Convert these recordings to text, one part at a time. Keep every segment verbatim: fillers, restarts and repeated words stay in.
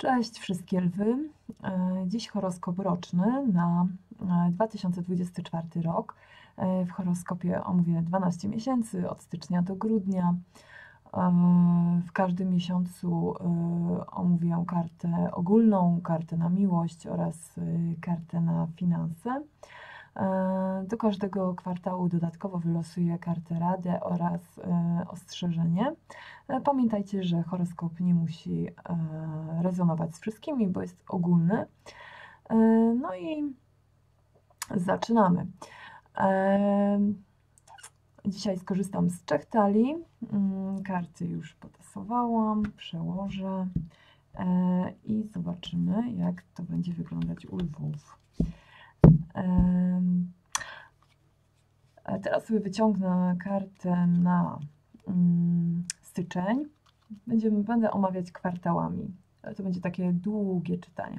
Cześć wszystkie lwy. Dziś horoskop roczny na dwa tysiące dwudziesty czwarty rok. W horoskopie omówię dwanaście miesięcy, od stycznia do grudnia. W każdym miesiącu omówię kartę ogólną, kartę na miłość oraz kartę na finanse. Do każdego kwartału dodatkowo wylosuję kartę radę oraz ostrzeżenie. Pamiętajcie, że horoskop nie musi rezonować z wszystkimi, bo jest ogólny. No i zaczynamy. Dzisiaj skorzystam z trzech talii. Karty już potasowałam, przełożę i zobaczymy, jak to będzie wyglądać u lwów. Teraz sobie wyciągnę kartę na styczeń. Będziemy, będę omawiać kwartałami. To będzie takie długie czytanie.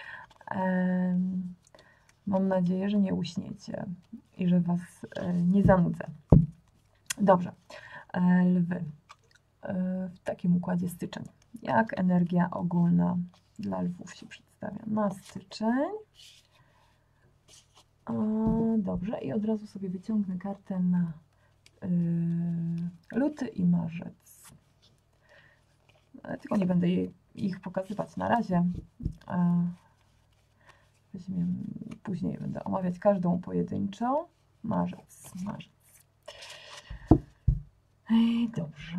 Mam nadzieję, że nie uśniecie i że Was nie zanudzę. Dobrze. Lwy. W takim układzie styczeń. Jak energia ogólna dla lwów się przedstawia na styczeń? Dobrze, i od razu sobie wyciągnę kartę na luty i marzec. Tylko nie będę jej, ich pokazywać na razie. Weźmiemy, później będę omawiać każdą pojedynczo. Marzec, marzec. Dobrze.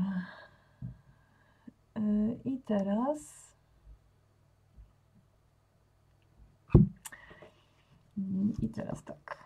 I teraz I teraz tak.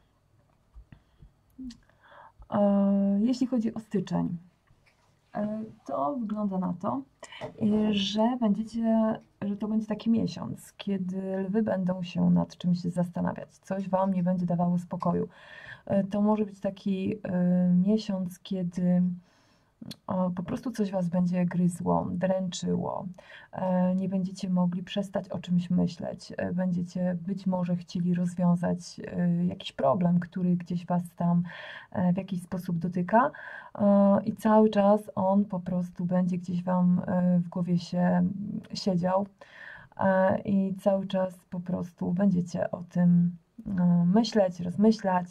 Jeśli chodzi o styczeń, to wygląda na to, że będziecie, że to będzie taki miesiąc, kiedy lwy będą się nad czymś zastanawiać. Coś Wam nie będzie dawało spokoju. To może być taki miesiąc, kiedy po prostu coś Was będzie gryzło, dręczyło, nie będziecie mogli przestać o czymś myśleć, będziecie być może chcieli rozwiązać jakiś problem, który gdzieś Was tam w jakiś sposób dotyka i cały czas on po prostu będzie gdzieś Wam w głowie się siedział i cały czas po prostu będziecie o tym myśleć, rozmyślać.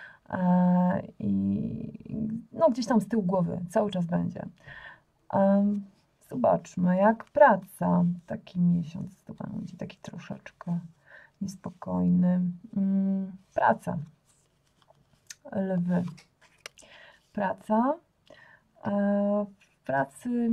I no, gdzieś tam z tyłu głowy cały czas będzie. Zobaczmy, jak praca. Taki miesiąc to będzie taki troszeczkę niespokojny. Praca. Lwy. Praca. W pracy...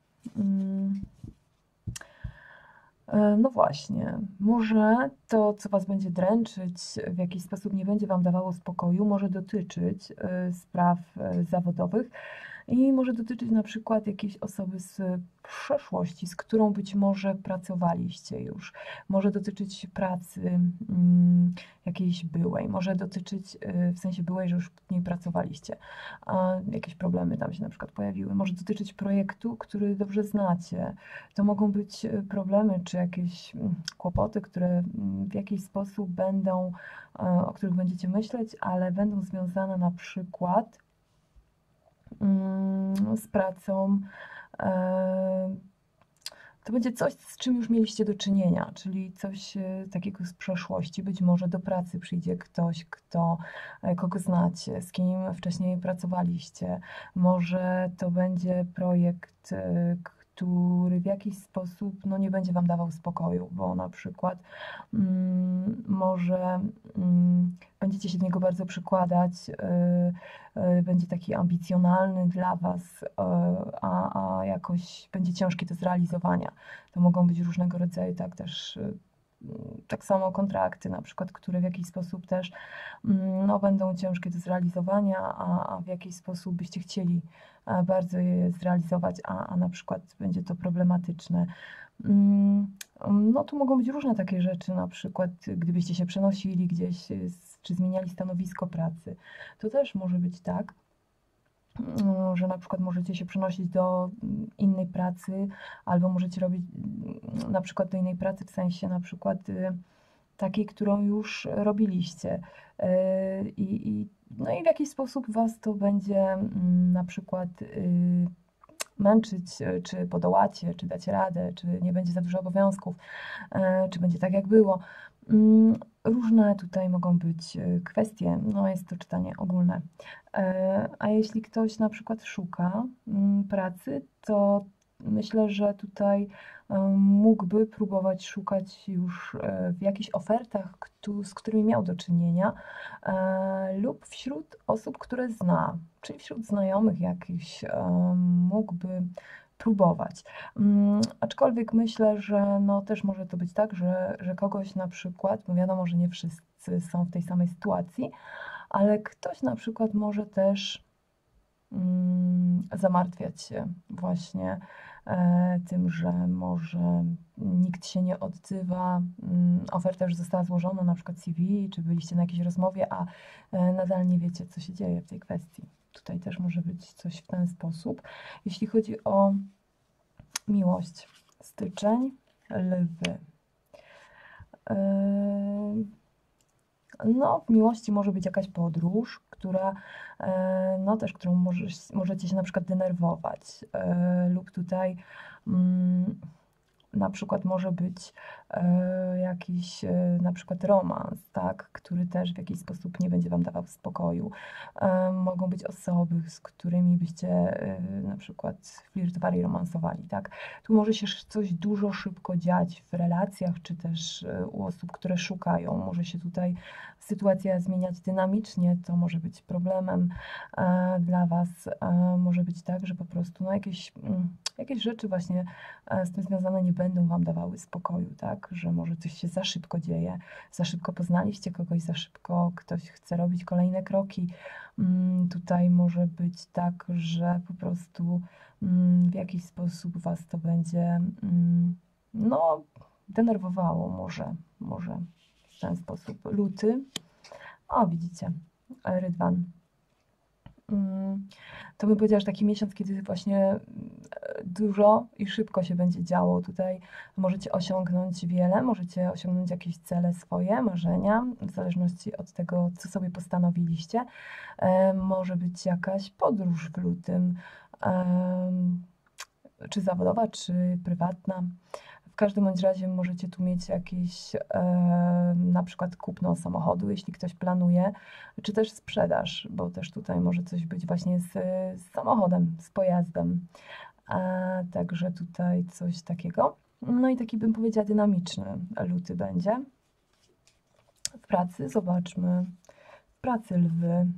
No właśnie, może to, co Was będzie dręczyć, w jakiś sposób nie będzie Wam dawało spokoju, może dotyczyć spraw zawodowych i może dotyczyć na przykład jakiejś osoby z przeszłości, z którą być może pracowaliście już. Może dotyczyć pracy mm, jakiejś byłej, może dotyczyć w sensie byłej, że już w niej pracowaliście. A jakieś problemy tam się na przykład pojawiły. Może dotyczyć projektu, który dobrze znacie. To mogą być problemy czy jakieś kłopoty, które w jakiś sposób będą, o których będziecie myśleć, ale będą związane na przykład z pracą. To będzie coś, z czym już mieliście do czynienia, czyli coś takiego z przeszłości. Być może do pracy przyjdzie ktoś, kto, kogo znacie, z kim wcześniej pracowaliście. Może to będzie projekt, który w jakiś sposób no, nie będzie Wam dawał spokoju, bo na przykład mm, może mm, będziecie się do niego bardzo przykładać, yy, yy, będzie taki ambicjonalny dla Was, yy, a, a jakoś będzie ciężki do zrealizowania. To mogą być różnego rodzaju, tak też yy, tak samo kontrakty na przykład, które w jakiś sposób też yy, no, będą ciężkie do zrealizowania, a, a w jakiś sposób byście chcieli bardzo je zrealizować, a, a na przykład będzie to problematyczne. No tu mogą być różne takie rzeczy, na przykład gdybyście się przenosili gdzieś, czy zmieniali stanowisko pracy. To też może być tak, że na przykład możecie się przenosić do innej pracy, albo możecie robić na przykład do innej pracy w sensie na przykład takiej, którą już robiliście. I, i, no i w jakiś sposób Was to będzie na przykład męczyć, czy podołacie, czy dacie radę, czy nie będzie za dużo obowiązków, czy będzie tak jak było. Różne tutaj mogą być kwestie, no jest to czytanie ogólne. A jeśli ktoś na przykład szuka pracy, to myślę, że tutaj mógłby próbować szukać już w jakichś ofertach, z którymi miał do czynienia, lub wśród osób, które zna, czyli wśród znajomych jakichś mógłby próbować. Aczkolwiek myślę, że no też może to być tak, że, że kogoś na przykład, bo wiadomo, że nie wszyscy są w tej samej sytuacji, ale ktoś na przykład może też mm, zamartwiać się właśnie e, tym, że może nikt się nie odzywa, mm, oferta już została złożona, na przykład C V, czy byliście na jakiejś rozmowie, a e, nadal nie wiecie, co się dzieje w tej kwestii. Tutaj też może być coś w ten sposób. Jeśli chodzi o miłość, styczeń, lwy. No, w miłości może być jakaś podróż, która, no też, którą możesz, możecie się na przykład denerwować, lub tutaj mm, na przykład może być e, jakiś e, na przykład romans, tak, który też w jakiś sposób nie będzie Wam dawał spokoju. E, mogą być osoby, z którymi byście e, na przykład flirtowali, romansowali, tak. Tu może się coś dużo szybko dziać w relacjach, czy też e, u osób, które szukają. Może się tutaj sytuacja zmieniać dynamicznie, to może być problemem e, dla Was. E, może być tak, że po prostu no, jakieś, mm, jakieś rzeczy właśnie z tym związane nie będą Wam dawały spokoju, tak? Że może coś się za szybko dzieje, za szybko poznaliście kogoś, za szybko ktoś chce robić kolejne kroki. Mm, tutaj może być tak, że po prostu mm, w jakiś sposób Was to będzie mm, no, denerwowało może, może w ten sposób. Luty, o widzicie, rydwan. To bym powiedziała, że taki miesiąc, kiedy właśnie dużo i szybko się będzie działo. Tutaj możecie osiągnąć wiele, możecie osiągnąć jakieś cele swoje, marzenia, w zależności od tego, co sobie postanowiliście. Może być jakaś podróż w lutym, czy zawodowa, czy prywatna. W każdym bądź razie możecie tu mieć jakieś e, na przykład kupno samochodu, jeśli ktoś planuje, czy też sprzedaż, bo też tutaj może coś być właśnie z, z samochodem, z pojazdem. A, także tutaj coś takiego. No i taki bym powiedziała dynamiczny luty będzie. W pracy zobaczmy. W pracy lwy.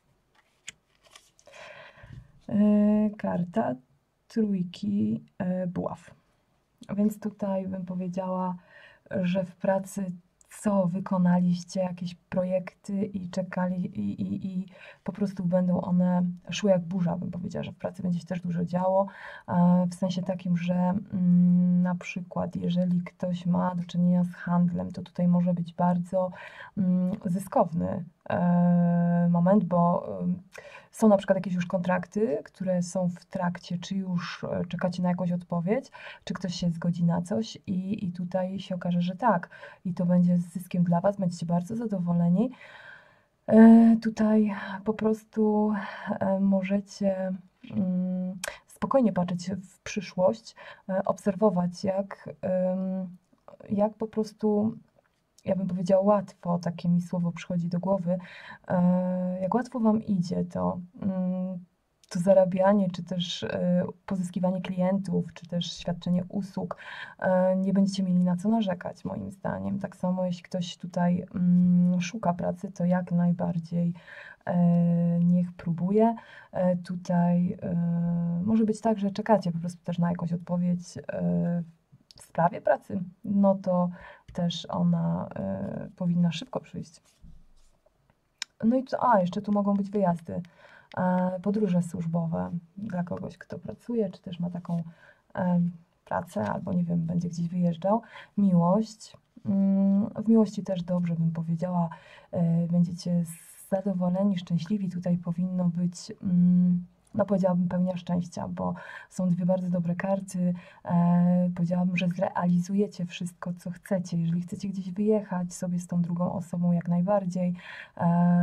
E, karta trójki e, buław. Więc tutaj bym powiedziała, że w pracy co wykonaliście, jakieś projekty i czekali i, i, i po prostu będą one szły jak burza, bym powiedziała, że w pracy będzie się też dużo działo, w sensie takim, że mm, na przykład jeżeli ktoś ma do czynienia z handlem, to tutaj może być bardzo mm, zyskowny e, moment, bo e, są na przykład jakieś już kontrakty, które są w trakcie, czy już czekacie na jakąś odpowiedź, czy ktoś się zgodzi na coś i, i tutaj się okaże, że tak. I to będzie z zyskiem dla Was, będziecie bardzo zadowoleni. E, tutaj po prostu e, możecie mm, spokojnie patrzeć w przyszłość, e, obserwować jak, e, jak po prostu, ja bym powiedziała łatwo, takie mi słowo przychodzi do głowy, jak łatwo Wam idzie to, to zarabianie, czy też pozyskiwanie klientów, czy też świadczenie usług. Nie będziecie mieli na co narzekać, moim zdaniem. Tak samo jeśli ktoś tutaj szuka pracy, to jak najbardziej niech próbuje. Tutaj może być tak, że czekacie po prostu też na jakąś odpowiedź w sprawie pracy, no to też ona y, powinna szybko przyjść. No i co, a jeszcze tu mogą być wyjazdy, y, podróże służbowe dla kogoś, kto pracuje, czy też ma taką y, pracę, albo nie wiem, będzie gdzieś wyjeżdżał. Miłość, y, w miłości też dobrze bym powiedziała, y, będziecie zadowoleni, szczęśliwi, tutaj powinno być... Y, no powiedziałabym pełnia szczęścia, bo są dwie bardzo dobre karty. E, powiedziałabym, że zrealizujecie wszystko, co chcecie. Jeżeli chcecie gdzieś wyjechać sobie z tą drugą osobą jak najbardziej, e,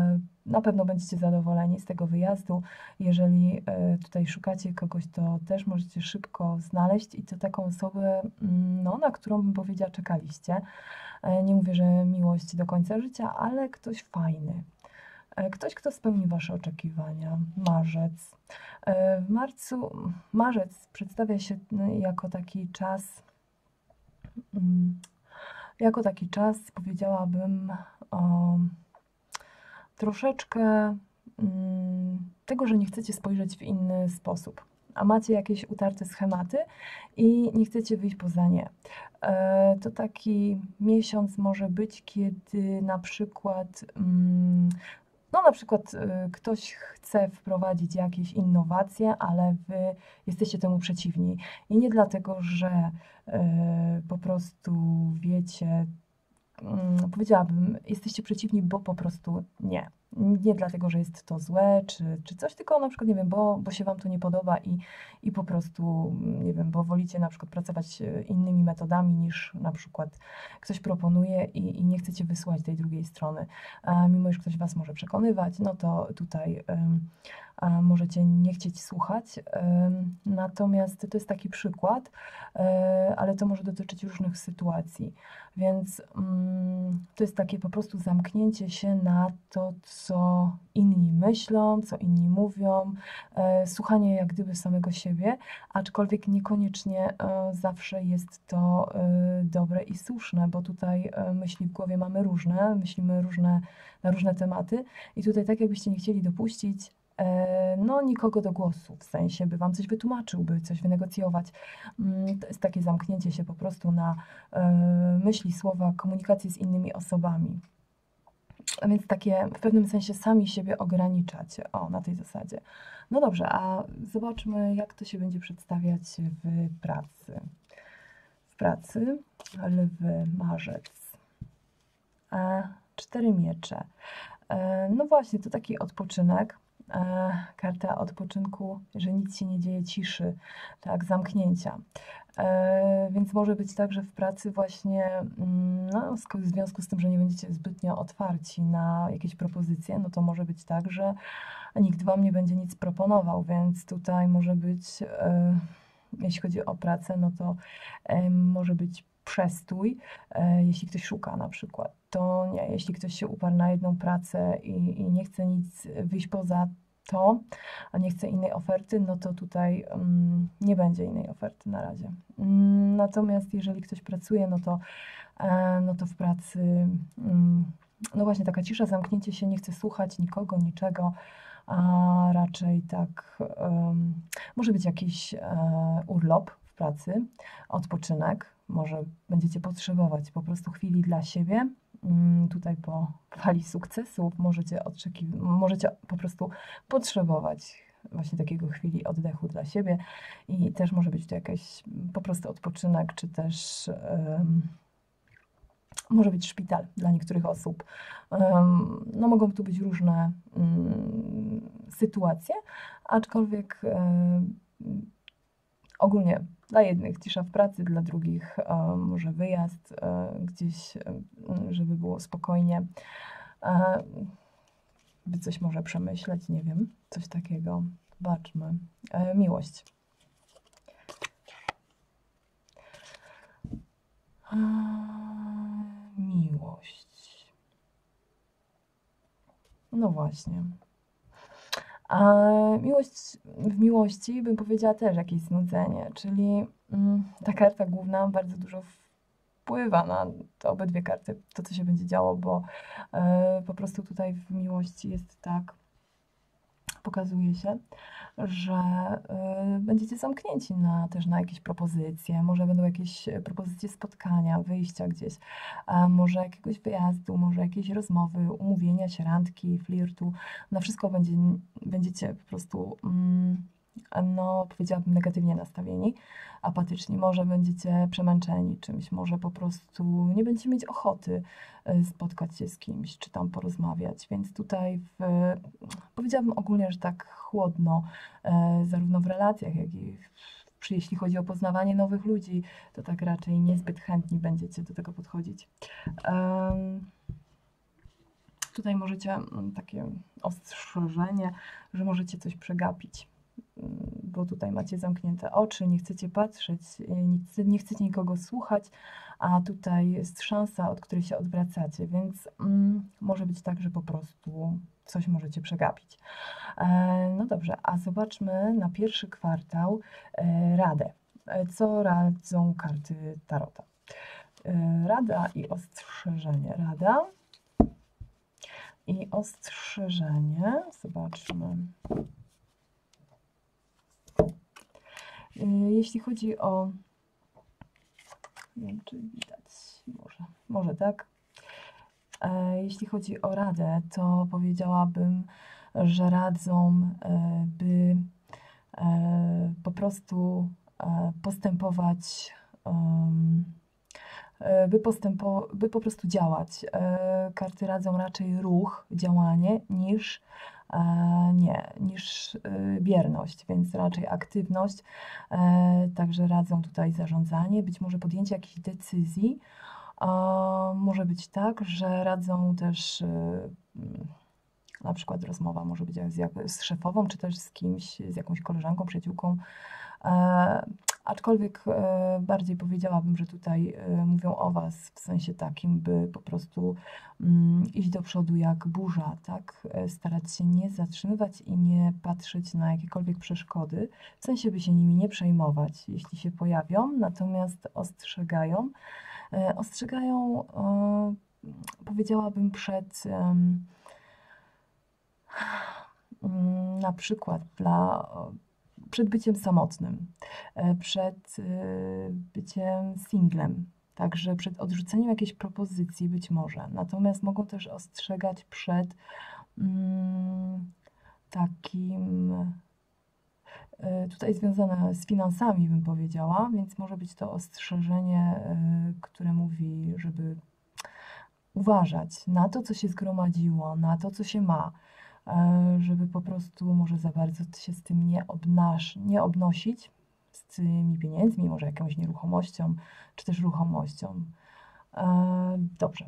na pewno będziecie zadowoleni z tego wyjazdu. Jeżeli tutaj szukacie kogoś, to też możecie szybko znaleźć i to taką osobę, no, na którą bym powiedziała czekaliście. Nie mówię, że miłość do końca życia, ale ktoś fajny. Ktoś, kto spełni Wasze oczekiwania. Marzec. W marcu, marzec przedstawia się jako taki czas, jako taki czas, powiedziałabym, o, troszeczkę tego, że nie chcecie spojrzeć w inny sposób, a macie jakieś utarte schematy i nie chcecie wyjść poza nie. To taki miesiąc może być, kiedy na przykład, no na przykład ktoś chce wprowadzić jakieś innowacje, ale Wy jesteście temu przeciwni. I nie dlatego, że po prostu wiecie, powiedziałabym, jesteście przeciwni, bo po prostu nie. Nie dlatego, że jest to złe, czy, czy coś, tylko na przykład, nie wiem, bo, bo się Wam to nie podoba i, i po prostu, nie wiem, bo wolicie na przykład pracować innymi metodami niż na przykład ktoś proponuje i, i nie chcecie wysłać tej drugiej strony. A mimo iż ktoś Was może przekonywać, no to tutaj um, a możecie nie chcieć słuchać. Um, natomiast to jest taki przykład, um, ale to może dotyczyć różnych sytuacji. Więc um, to jest takie po prostu zamknięcie się na to, co inni myślą, co inni mówią, e, słuchanie jak gdyby samego siebie, aczkolwiek niekoniecznie e, zawsze jest to e, dobre i słuszne, bo tutaj e, myśli w głowie mamy różne, myślimy różne, na różne tematy i tutaj tak jakbyście nie chcieli dopuścić e, no nikogo do głosu, w sensie by Wam coś wytłumaczył, by coś wynegocjować. Mm, to jest takie zamknięcie się po prostu na e, myśli, słowa, komunikację z innymi osobami. A więc takie w pewnym sensie sami siebie ograniczacie, o, na tej zasadzie. No dobrze, a zobaczmy, jak to się będzie przedstawiać w pracy. W pracy, lwy, marzec, e, cztery miecze. E, no właśnie, to taki odpoczynek. E, karta odpoczynku, że nic się nie dzieje, ciszy, tak, zamknięcia. E, więc może być tak, że w pracy właśnie, no, w związku z tym, że nie będziecie zbytnio otwarci na jakieś propozycje, no to może być tak, że nikt Wam nie będzie nic proponował, więc tutaj może być, e, jeśli chodzi o pracę, no to e, może być przestój, e, jeśli ktoś szuka na przykład. To nie, jeśli ktoś się uparł na jedną pracę i, i nie chce nic wyjść poza to, a nie chce innej oferty, no to tutaj um, nie będzie innej oferty na razie. Um, natomiast jeżeli ktoś pracuje, no to, e, no to w pracy, um, no właśnie taka cisza, zamknięcie się, nie chce słuchać nikogo, niczego, a raczej tak, um, może być jakiś e, urlop w pracy, odpoczynek, może będziecie potrzebować po prostu chwili dla siebie. Tutaj po fali sukcesów możecie, możecie po prostu potrzebować właśnie takiego chwili oddechu dla siebie i też może być to jakiś po prostu odpoczynek, czy też um, może być szpital dla niektórych osób. Um, no mogą tu być różne um, sytuacje, aczkolwiek um, ogólnie dla jednych cisza w pracy, dla drugich um, może wyjazd um, gdzieś, um, żeby było spokojnie, um, by coś może przemyśleć, nie wiem, coś takiego. Zobaczmy. E, miłość. E, miłość. No właśnie. A miłość, w miłości bym powiedziała też jakieś znudzenie, czyli mm, ta karta główna bardzo dużo wpływa na te obydwie karty, to co się będzie działo, bo e, po prostu tutaj w miłości jest tak, pokazuje się, że y, będziecie zamknięci na, też na jakieś propozycje, może będą jakieś propozycje spotkania, wyjścia gdzieś, a może jakiegoś wyjazdu, może jakieś rozmowy, umówienia się, randki, flirtu, na wszystko będzie, będziecie po prostu, mm, no powiedziałabym negatywnie nastawieni, apatyczni, może będziecie przemęczeni czymś, może po prostu nie będziecie mieć ochoty spotkać się z kimś, czy tam porozmawiać, więc tutaj w, powiedziałabym ogólnie, że tak chłodno, e, zarówno w relacjach, jak i w, jeśli chodzi o poznawanie nowych ludzi, to tak raczej niezbyt chętni będziecie do tego podchodzić. Um, tutaj możecie, mm, takie ostrzeżenie, że możecie coś przegapić, mm, bo tutaj macie zamknięte oczy, nie chcecie patrzeć, y, nic, nie chcecie nikogo słuchać, a tutaj jest szansa, od której się odwracacie, więc mm, może być tak, że po prostu coś możecie przegapić. E, No dobrze, a zobaczmy na pierwszy kwartał e, radę. E, Co radzą karty Tarota? E, Rada i ostrzeżenie. Rada i ostrzeżenie. Zobaczmy. E, Jeśli chodzi o... Nie wiem, czy widać. Może, może tak. E, Jeśli chodzi o radę, to powiedziałabym, że radzą, e, by e, po prostu e, postępować, em, e, by, postępo, by po prostu działać. E, Karty radzą raczej ruch, działanie niż e, nie, niż e, bierność, więc raczej aktywność. E, Także radzą tutaj zarządzanie, być może podjęcie jakichś decyzji. A może być tak, że radzą też, y, mm, na przykład rozmowa może być jak z, jak, z szefową, czy też z kimś, z jakąś koleżanką, przyjaciółką. E, aczkolwiek e, bardziej powiedziałabym, że tutaj e, mówią o Was w sensie takim, by po prostu mm, iść do przodu jak burza, tak? E, starać się nie zatrzymywać i nie patrzeć na jakiekolwiek przeszkody, w sensie by się nimi nie przejmować, jeśli się pojawią, natomiast ostrzegają, E, ostrzegają, e, powiedziałabym, przed em, mm, na przykład dla, przed byciem samotnym, e, przed e, byciem singlem, także przed odrzuceniem jakiejś propozycji być może. Natomiast mogą też ostrzegać przed mm, takim, e, tutaj związane z finansami, bym powiedziała, więc może być to ostrzeżenie, e, które mówi, żeby uważać na to, co się zgromadziło, na to, co się ma, e, żeby po prostu może za bardzo się z tym nie, obnasz, nie obnosić, z tymi pieniędzmi, może jakąś nieruchomością, czy też ruchomością. E, Dobrze.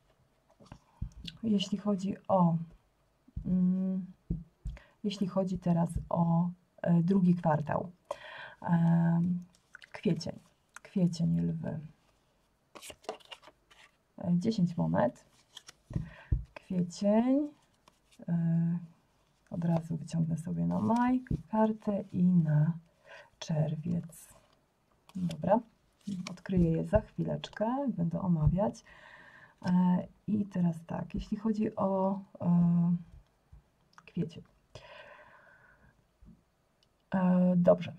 Jeśli chodzi o, mm, jeśli chodzi teraz o e, drugi kwartał, e, kwiecień, kwiecień, lwy. E, dziesięć monet, kwiecień, e, od razu wyciągnę sobie na maj kartę i na czerwiec. Dobra, odkryję je za chwileczkę, będę omawiać. E, I teraz tak, jeśli chodzi o e, kwiecień. E, dobrze.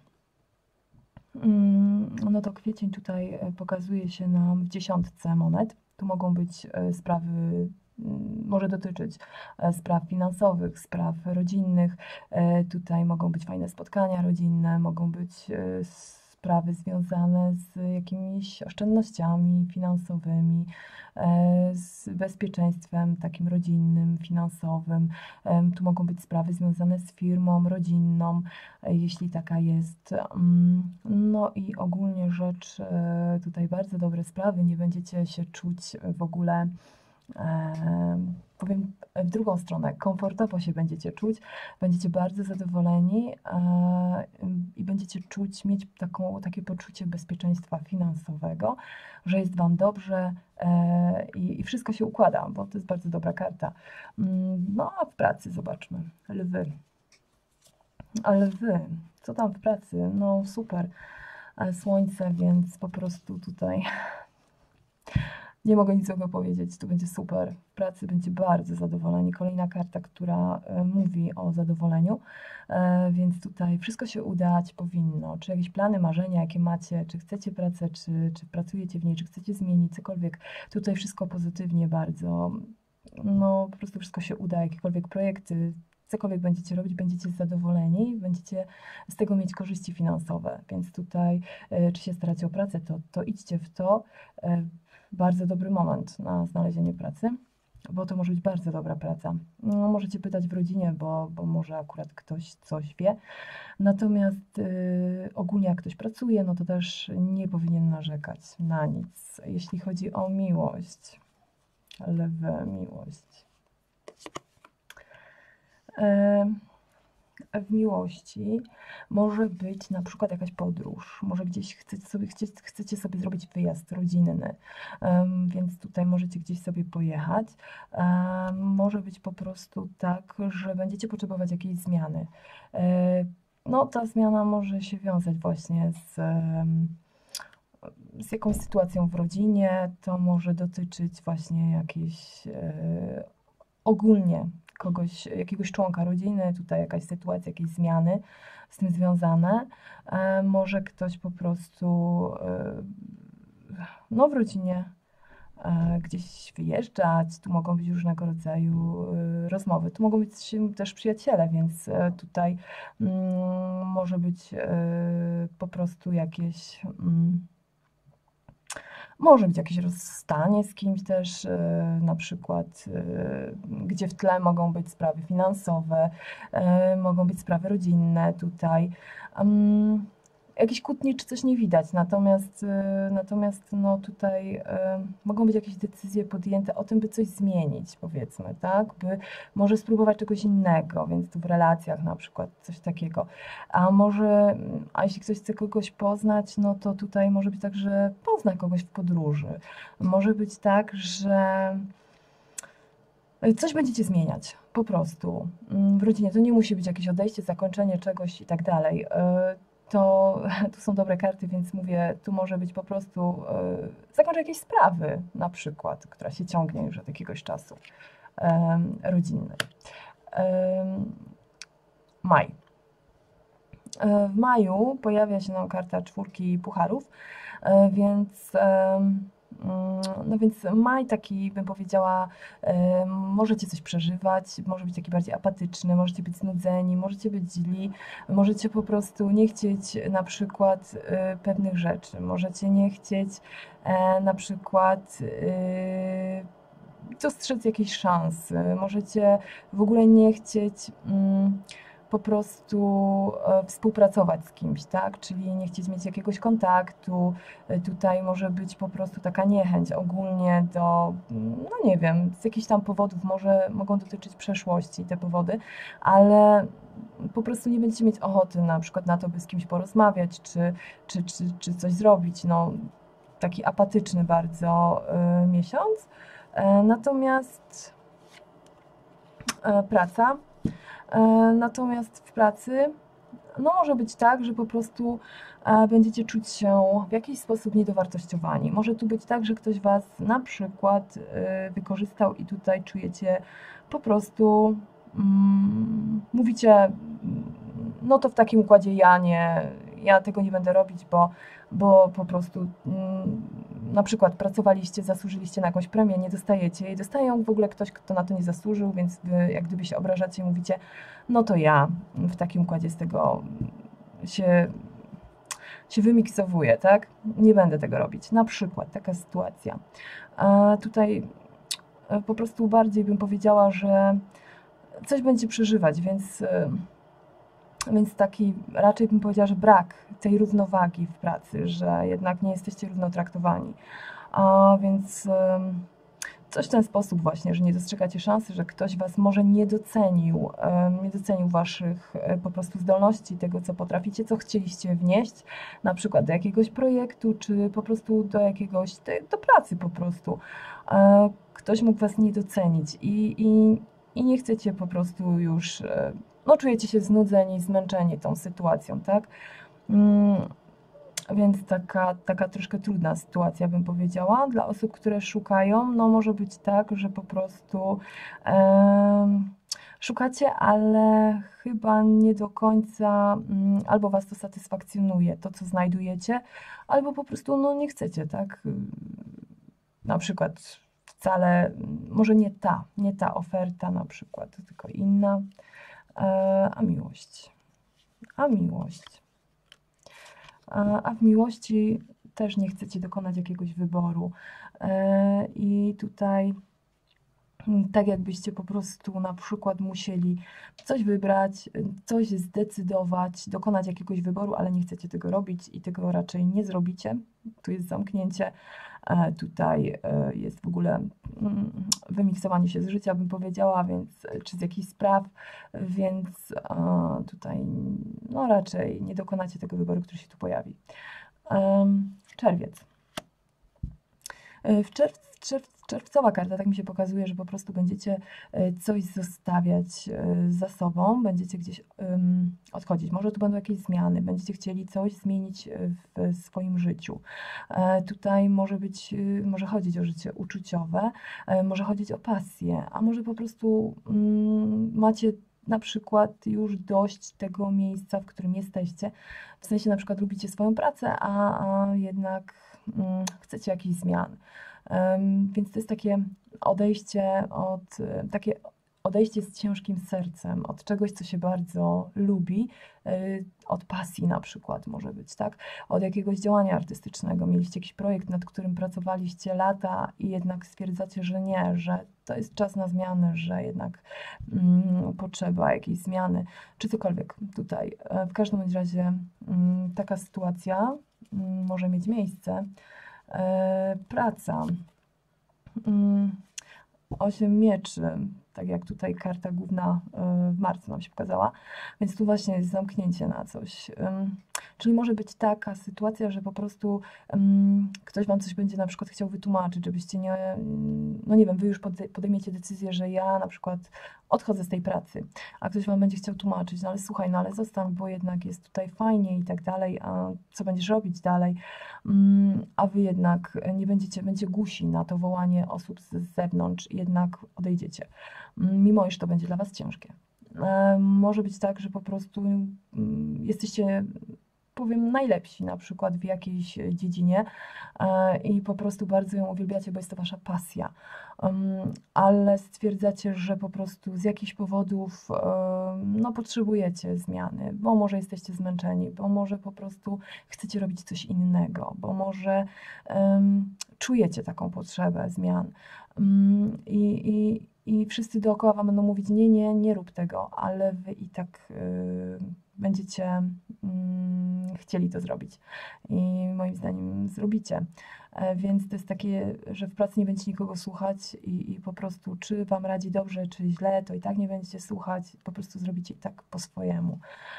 Mm, No to kwiecień tutaj e, pokazuje się nam w dziesiątce monet. Tu mogą być e, sprawy, mm, może dotyczyć e, spraw finansowych, spraw rodzinnych. E, Tutaj mogą być fajne spotkania rodzinne, mogą być e, sprawy związane z jakimiś oszczędnościami finansowymi, e, z bezpieczeństwem takim rodzinnym, finansowym. Em, Tu mogą być sprawy związane z firmą rodzinną, e, jeśli taka jest. Mm, No i ogólnie rzecz, e, tutaj bardzo dobre sprawy, nie będziecie się czuć w ogóle, e, powiem w drugą stronę, komfortowo się będziecie czuć, będziecie bardzo zadowoleni e, i będziecie czuć, mieć taką, takie poczucie bezpieczeństwa finansowego, że jest Wam dobrze e, i, i wszystko się układa, bo to jest bardzo dobra karta. Mm, No a w pracy zobaczmy, lwy. A lwy, co tam w pracy? No super, e, słońce, więc po prostu tutaj nie mogę nic złego powiedzieć, to będzie super. W pracy będzie bardzo zadowoleni. Kolejna karta, która e, mówi o zadowoleniu, e, więc tutaj wszystko się udać powinno. Czy jakieś plany, marzenia, jakie macie, czy chcecie pracę, czy, czy pracujecie w niej, czy chcecie zmienić cokolwiek, tutaj wszystko pozytywnie bardzo. No po prostu wszystko się uda, jakiekolwiek projekty, cokolwiek będziecie robić, będziecie zadowoleni, będziecie z tego mieć korzyści finansowe, więc tutaj, e, czy się staracie o pracę, to, to idźcie w to. E, Bardzo dobry moment na znalezienie pracy, bo to może być bardzo dobra praca. No, możecie pytać w rodzinie, bo, bo może akurat ktoś coś wie. Natomiast y, ogólnie jak ktoś pracuje, no to też nie powinien narzekać na nic. Jeśli chodzi o miłość, lewe miłość. W miłości może być na przykład jakaś podróż, może gdzieś chcecie sobie, chcecie, chcecie sobie zrobić wyjazd rodzinny, um, więc tutaj możecie gdzieś sobie pojechać. Um, może być po prostu tak, że będziecie potrzebować jakiejś zmiany. Um, no ta zmiana może się wiązać właśnie z, um, z jakąś sytuacją w rodzinie, to może dotyczyć właśnie jakiejś um, ogólnie kogoś, jakiegoś członka rodziny, tutaj jakaś sytuacja, jakieś zmiany z tym związane. E, może ktoś po prostu e, no w rodzinie e, gdzieś wyjeżdżać, tu mogą być różnego rodzaju e, rozmowy, tu mogą być też przyjaciele, więc e, tutaj mm, może być e, po prostu jakieś mm, może być jakieś rozstanie z kimś też, e, na przykład, e, gdzie w tle mogą być sprawy finansowe, e, mogą być sprawy rodzinne tutaj. Um, jakieś kłótni czy coś nie widać, natomiast, e, natomiast no tutaj e, mogą być jakieś decyzje podjęte o tym, by coś zmienić, powiedzmy, tak? By może spróbować czegoś innego, więc tu w relacjach na przykład coś takiego. A może, a jeśli ktoś chce kogoś poznać, no to tutaj może być tak, że pozna kogoś w podróży. Może być tak, że coś będziecie zmieniać, po prostu. W rodzinie to nie musi być jakieś odejście, zakończenie czegoś i tak dalej. To tu są dobre karty, więc mówię, tu może być po prostu zakończenie jakiejś sprawy, na przykład, która się ciągnie już od jakiegoś czasu, rodzinnej. Maj. W maju pojawia się nam karta czwórki pucharów, więc, no więc maj taki, bym powiedziała, możecie coś przeżywać, może być taki bardziej apatyczny, możecie być znudzeni, możecie być źli, możecie po prostu nie chcieć na przykład pewnych rzeczy, możecie nie chcieć na przykład dostrzec jakiejś szansy, możecie w ogóle nie chcieć po prostu współpracować z kimś, tak? Czyli nie chcieć mieć jakiegoś kontaktu. Tutaj może być po prostu taka niechęć ogólnie do, no nie wiem, z jakichś tam powodów, może mogą dotyczyć przeszłości te powody, ale po prostu nie będziecie mieć ochoty na przykład na to, by z kimś porozmawiać, czy, czy, czy, czy coś zrobić. No, taki apatyczny bardzo y, miesiąc. E, natomiast e, praca. Natomiast w pracy no może być tak, że po prostu będziecie czuć się w jakiś sposób niedowartościowani. Może tu być tak, że ktoś Was na przykład wykorzystał i tutaj czujecie po prostu, mm, mówicie, no to w takim układzie ja nie, ja tego nie będę robić, bo, bo po prostu mm, na przykład pracowaliście, zasłużyliście na jakąś premię, nie dostajecie jej, dostaje ją w ogóle ktoś, kto na to nie zasłużył, więc wy jak gdyby się obrażacie i mówicie, no to ja w takim układzie z tego się, się wymiksowuję, tak? Nie będę tego robić. Na przykład taka sytuacja. A tutaj po prostu bardziej bym powiedziała, że coś będzie przeżywać, więc, więc taki raczej bym powiedziała, że brak tej równowagi w pracy, że jednak nie jesteście równo traktowani. A więc coś w ten sposób właśnie, że nie dostrzegacie szansy, że ktoś Was może nie docenił, nie docenił Waszych po prostu zdolności, tego co potraficie, co chcieliście wnieść, na przykład do jakiegoś projektu, czy po prostu do jakiegoś, do pracy po prostu. Ktoś mógł Was nie docenić i, i, i nie chcecie po prostu już, no czujecie się znudzeni, zmęczeni tą sytuacją, tak? Więc taka, taka troszkę trudna sytuacja, bym powiedziała. Dla osób, które szukają, no może być tak, że po prostu e, szukacie, ale chyba nie do końca mm, albo Was to satysfakcjonuje, to co znajdujecie, albo po prostu no, nie chcecie, tak? Na przykład wcale, może nie ta, nie ta oferta na przykład, tylko inna. E, a miłość. A miłość. A w miłości też nie chcecie dokonać jakiegoś wyboru. I tutaj Tak jakbyście po prostu na przykład musieli coś wybrać, coś zdecydować, dokonać jakiegoś wyboru, ale nie chcecie tego robić i tego raczej nie zrobicie. Tu jest zamknięcie, e, tutaj e, jest w ogóle mm, wymiksowanie się z życia, bym powiedziała, więc czy z jakichś spraw, więc e, tutaj no raczej nie dokonacie tego wyboru, który się tu pojawi. Em, Czerwiec. W czerwcu, czerw, czerwcowa karta, tak mi się pokazuje, że po prostu będziecie coś zostawiać za sobą, będziecie gdzieś um, odchodzić. Może tu będą jakieś zmiany, będziecie chcieli coś zmienić w swoim życiu. E, tutaj może być, może chodzić o życie uczuciowe, e, może chodzić o pasję, a może po prostu um, macie na przykład już dość tego miejsca, w którym jesteście. W sensie na przykład lubicie swoją pracę, a, a jednak um, chcecie jakichś zmian. Um, więc to jest takie odejście od, takie odejście z ciężkim sercem, od czegoś, co się bardzo lubi, yy, od pasji na przykład może być, tak? Od jakiegoś działania artystycznego. Mieliście jakiś projekt, nad którym pracowaliście lata i jednak stwierdzacie, że nie, że to jest czas na zmiany, że jednak mm, potrzeba jakiejś zmiany, czy cokolwiek tutaj. W każdym bądź razie mm, taka sytuacja mm, może mieć miejsce. E, praca. Mm, osiem mieczy, tak jak tutaj karta główna y, w marcu nam się pokazała, więc tu właśnie jest zamknięcie na coś. Ym, czyli może być taka sytuacja, że po prostu ym, ktoś wam coś będzie na przykład chciał wytłumaczyć, żebyście nie, no nie wiem, wy już podejmiecie decyzję, że ja na przykład odchodzę z tej pracy, a ktoś wam będzie chciał tłumaczyć, no ale słuchaj, no ale zostań, bo jednak jest tutaj fajnie i tak dalej, a co będziesz robić dalej, ym, a wy jednak nie będziecie, będzie gusi na to wołanie osób z zewnątrz, jednak odejdziecie, mimo iż to będzie dla was ciężkie. E, może być tak, że po prostu mm, jesteście, powiem, najlepsi na przykład w jakiejś dziedzinie e, i po prostu bardzo ją uwielbiacie, bo jest to wasza pasja. Um, ale stwierdzacie, że po prostu z jakichś powodów um, no, potrzebujecie zmiany, bo może jesteście zmęczeni, bo może po prostu chcecie robić coś innego, bo może um, czujecie taką potrzebę zmian. Um, i, i, I wszyscy dookoła wam będą mówić, nie, nie, nie rób tego, ale wy i tak y, będziecie y, chcieli to zrobić. I moim zdaniem zrobicie. E, więc to jest takie, że w pracy nie będziecie nikogo słuchać i, i po prostu czy wam radzi dobrze, czy źle, to i tak nie będziecie słuchać, po prostu zrobicie i tak po swojemu.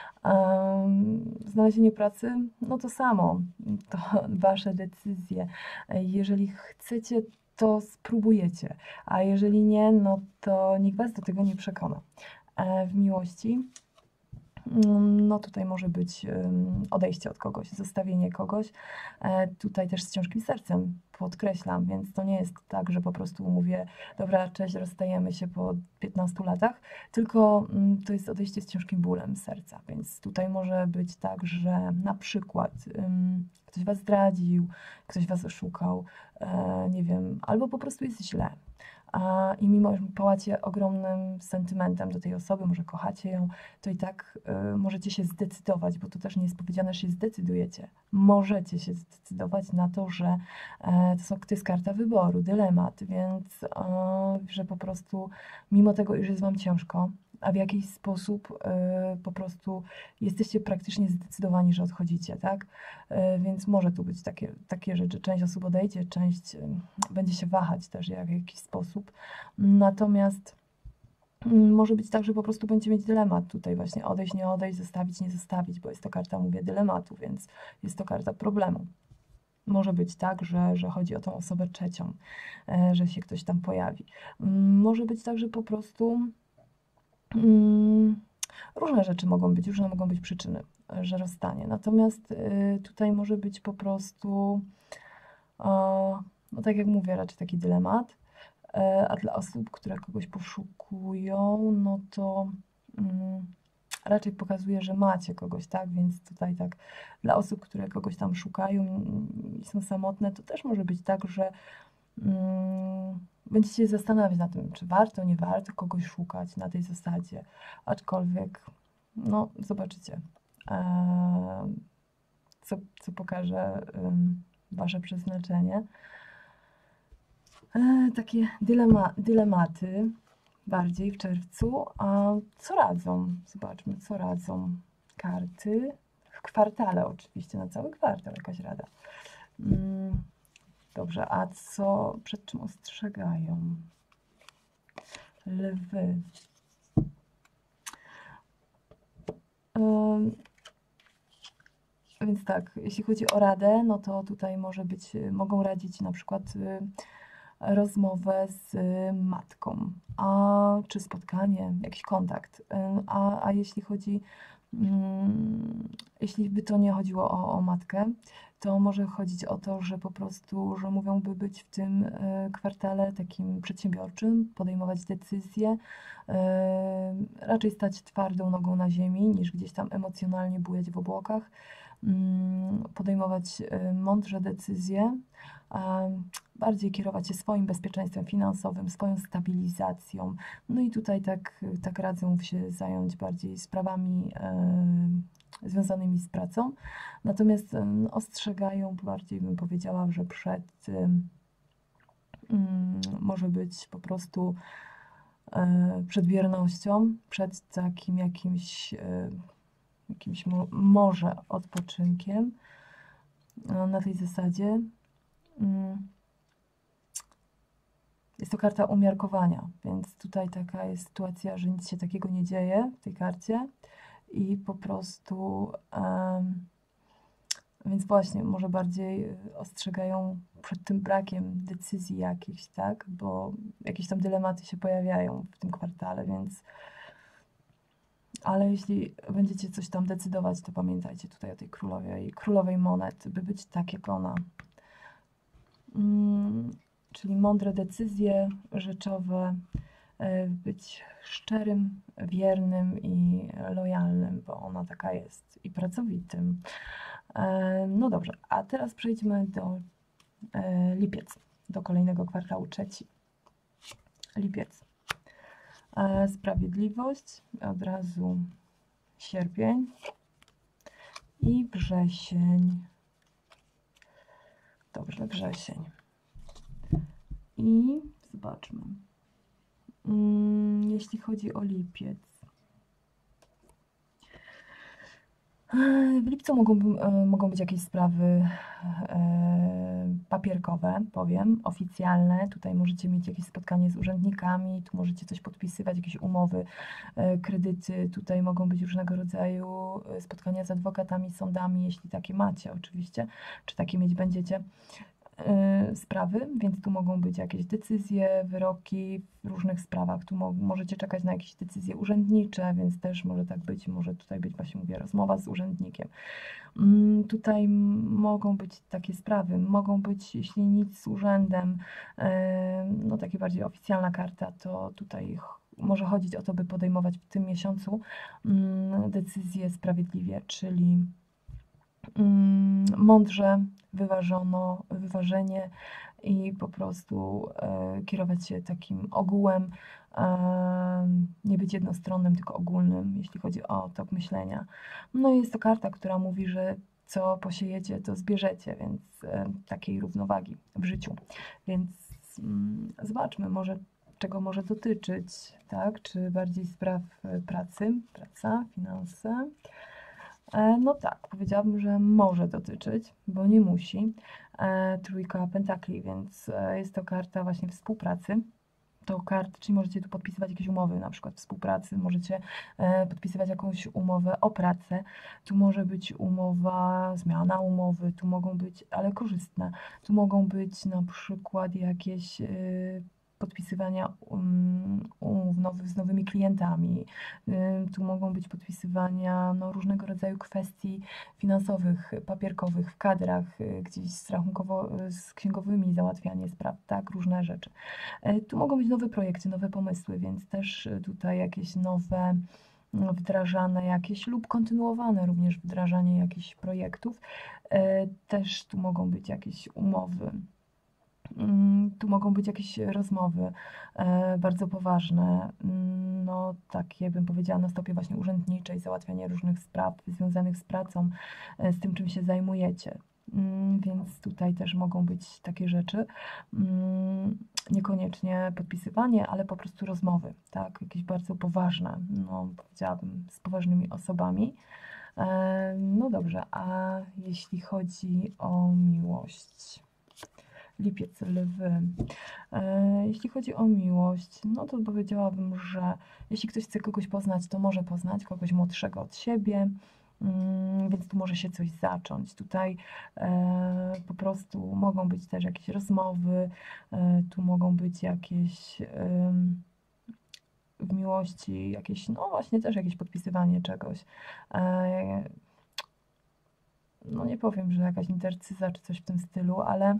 Um, znalezienie pracy, no to samo, to wasze decyzje. Jeżeli chcecie, to spróbujecie, a jeżeli nie, no to nikt was do tego nie przekona. E, w miłości, no tutaj może być odejście od kogoś, zostawienie kogoś. E, tutaj też z ciężkim sercem, podkreślam, więc to nie jest tak, że po prostu mówię, dobra, cześć, rozstajemy się po piętnastu latach, tylko to jest odejście z ciężkim bólem serca, więc tutaj może być tak, że na przykład um, ktoś was zdradził, ktoś was oszukał, e, nie wiem, albo po prostu jest źle. A, I mimo, że pałacie ogromnym sentymentem do tej osoby, może kochacie ją, to i tak y, możecie się zdecydować, bo to też nie jest powiedziane, że się zdecydujecie. Możecie się zdecydować na to, że e, to, są, to jest karta wyboru, dylemat, więc e, że po prostu mimo tego, iż jest wam ciężko, a w jakiś sposób y, po prostu jesteście praktycznie zdecydowani, że odchodzicie, tak? Y, więc może tu być takie, takie rzeczy. Część osób odejdzie, część y, będzie się wahać też jak, w jakiś sposób. Natomiast y, może być tak, że po prostu będziecie mieć dylemat tutaj właśnie odejść, nie odejść, zostawić, nie zostawić, bo jest to karta, mówię, dylematu, więc jest to karta problemu. Może być tak, że, że chodzi o tą osobę trzecią, y, że się ktoś tam pojawi. Y, może być tak, że po prostu różne rzeczy mogą być, różne mogą być przyczyny, że rozstanie. Natomiast y, tutaj może być po prostu, o, no tak jak mówię, raczej taki dylemat. Y, a dla osób, które kogoś poszukują, no to y, raczej pokazuje, że macie kogoś, tak? Więc tutaj tak dla osób, które kogoś tam szukają i są samotne, to też może być tak, że Hmm, będziecie się zastanawiać nad tym, czy warto, nie warto kogoś szukać na tej zasadzie, aczkolwiek, no, zobaczycie, eee, co, co pokaże um, wasze przeznaczenie. E, takie dylema, dylematy bardziej w czerwcu. A co radzą? Zobaczmy, co radzą karty. W kwartale oczywiście, na cały kwartał jakaś rada. Mm, dobrze, a co, przed czym ostrzegają? Lwy. Ym, Więc tak, jeśli chodzi o radę, no to tutaj może być, mogą radzić na przykład y, rozmowę z matką, a czy spotkanie, jakiś kontakt. Y, A, a jeśli chodzi, mm, jeśli by to nie chodziło o, o matkę, to może chodzić o to, że po prostu, że mówią by być w tym y, kwartale takim przedsiębiorczym, podejmować decyzje, y, raczej stać twardą nogą na ziemi, niż gdzieś tam emocjonalnie bujać w obłokach, mm, podejmować y, mądrze decyzje, em, bardziej kierować się swoim bezpieczeństwem finansowym, swoją stabilizacją. No i tutaj tak, tak radzę się zająć bardziej sprawami em, związanymi z pracą. Natomiast em, ostrzegają, bardziej bym powiedziała, że przed em, mm, może być po prostu e, przed biernością, przed takim jakimś, e, jakimś mo- może odpoczynkiem e, na tej zasadzie. Mm, Jest to karta umiarkowania, więc tutaj taka jest sytuacja, że nic się takiego nie dzieje w tej karcie i po prostu, em, więc właśnie, może bardziej y, ostrzegają przed tym brakiem decyzji jakichś, tak? Bo jakieś tam dylematy się pojawiają w tym kwartale, więc ale jeśli będziecie coś tam decydować, to pamiętajcie tutaj o tej królowej, królowej monet, by być tak jak ona. Mm, czyli mądre decyzje rzeczowe, e, być szczerym, wiernym i lojalnym, bo ona taka jest, i pracowitym. E, No dobrze, a teraz przejdźmy do e, lipiec, do kolejnego kwartału, trzeci. Lipiec. E, Sprawiedliwość, od razu sierpień i wrzesień. Dobrze, wrzesień. I zobaczmy. Mm, Jeśli chodzi o lipiec. W lipcu mogą, by- e, mogą być jakieś sprawy e, papierkowe, powiem, oficjalne. Tutaj możecie mieć jakieś spotkanie z urzędnikami, tu możecie coś podpisywać, jakieś umowy, e, kredyty. Tutaj mogą być różnego rodzaju e, spotkania z adwokatami, sądami, jeśli takie macie oczywiście, czy takie mieć będziecie. y, sprawy, więc tu mogą być jakieś decyzje, wyroki w różnych sprawach. Tu mo możecie czekać na jakieś decyzje urzędnicze, więc też może tak być, może tutaj być, właśnie mówię, rozmowa z urzędnikiem. Mm, Tutaj m- mogą być takie sprawy, mogą być, jeśli nic z urzędem, y, no takie bardziej oficjalna karta, to tutaj ch- może chodzić o to, by podejmować w tym miesiącu mm, decyzje sprawiedliwie, czyli mm, mądrze, wyważono, wyważenie i po prostu e, kierować się takim ogółem, e, nie być jednostronnym, tylko ogólnym, jeśli chodzi o tok myślenia. No i jest to karta, która mówi, że co posiejecie, to zbierzecie, więc e, takiej równowagi w życiu. Więc mm, zobaczmy, może czego może dotyczyć, tak? Czy bardziej spraw e, pracy, praca, finanse. E, No tak, powiedziałabym, że może dotyczyć, bo nie musi. E, Trójka Pentakli, więc e, jest to karta właśnie współpracy. To kart, czyli możecie tu podpisywać jakieś umowy, na przykład współpracy, możecie e, podpisywać jakąś umowę o pracę. Tu może być umowa, zmiana umowy, tu mogą być, ale korzystne. Tu mogą być na przykład jakieś e, podpisywania um, umów nowych z nowymi klientami. Y, Tu mogą być podpisywania no, różnego rodzaju kwestii finansowych, papierkowych w kadrach, y, gdzieś z rachunkowo, z księgowymi załatwianie spraw, tak, różne rzeczy. E, Tu mogą być nowe projekty, nowe pomysły, więc też y, tutaj jakieś nowe no, wdrażane jakieś lub kontynuowane również wdrażanie jakichś projektów. E, Też tu mogą być jakieś umowy. Mm, Tu mogą być jakieś rozmowy e, bardzo poważne, mm, no takie bym powiedziała na stopie właśnie urzędniczej, załatwianie różnych spraw związanych z pracą, e, z tym czym się zajmujecie. Mm, Więc tutaj też mogą być takie rzeczy. Mm, Niekoniecznie podpisywanie, ale po prostu rozmowy, tak? Jakieś bardzo poważne, no powiedziałabym, z poważnymi osobami. E, No dobrze, a jeśli chodzi o miłość? Lipiec, lwy. E, Jeśli chodzi o miłość, no to powiedziałabym, że jeśli ktoś chce kogoś poznać, to może poznać kogoś młodszego od siebie, mm, więc tu może się coś zacząć. Tutaj e, po prostu mogą być też jakieś rozmowy, e, tu mogą być jakieś em, w miłości, jakieś, no właśnie też jakieś podpisywanie czegoś. E, No nie powiem, że jakaś intercyza czy coś w tym stylu, ale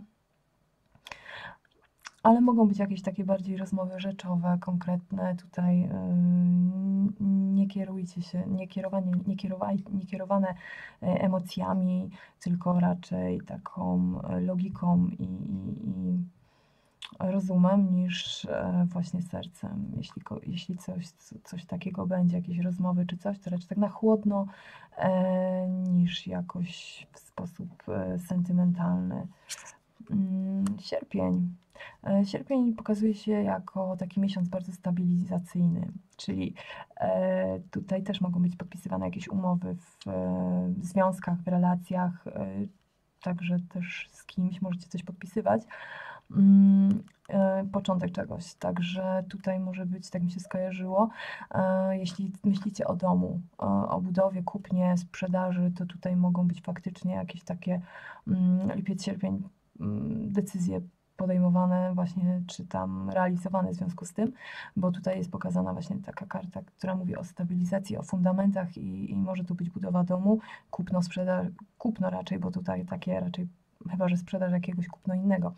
ale mogą być jakieś takie bardziej rozmowy rzeczowe, konkretne. Tutaj ym, nie kierujcie się, nie, kierowanie, nie, kierowaj, nie kierowane e, emocjami, tylko raczej taką e, logiką i, i, i rozumem niż e, właśnie sercem. Jeśli, ko- jeśli coś, co- coś takiego będzie, jakieś rozmowy czy coś, to raczej tak na chłodno e, niż jakoś w sposób e, sentymentalny. Mm, Sierpień. E, Sierpień pokazuje się jako taki miesiąc bardzo stabilizacyjny, czyli e, tutaj też mogą być podpisywane jakieś umowy w e, związkach, w relacjach, e, także też z kimś możecie coś podpisywać. Mm, e, Początek czegoś, także tutaj może być, tak mi się skojarzyło, e, jeśli myślicie o domu, e, o budowie, kupnie, sprzedaży, to tutaj mogą być faktycznie jakieś takie mm, lipiec, sierpień mm, decyzje podejmowane właśnie, czy tam realizowane w związku z tym, bo tutaj jest pokazana właśnie taka karta, która mówi o stabilizacji, o fundamentach i, i może tu być budowa domu, kupno, sprzedaż, kupno raczej, bo tutaj takie raczej, chyba że sprzedaż jakiegoś kupno innego.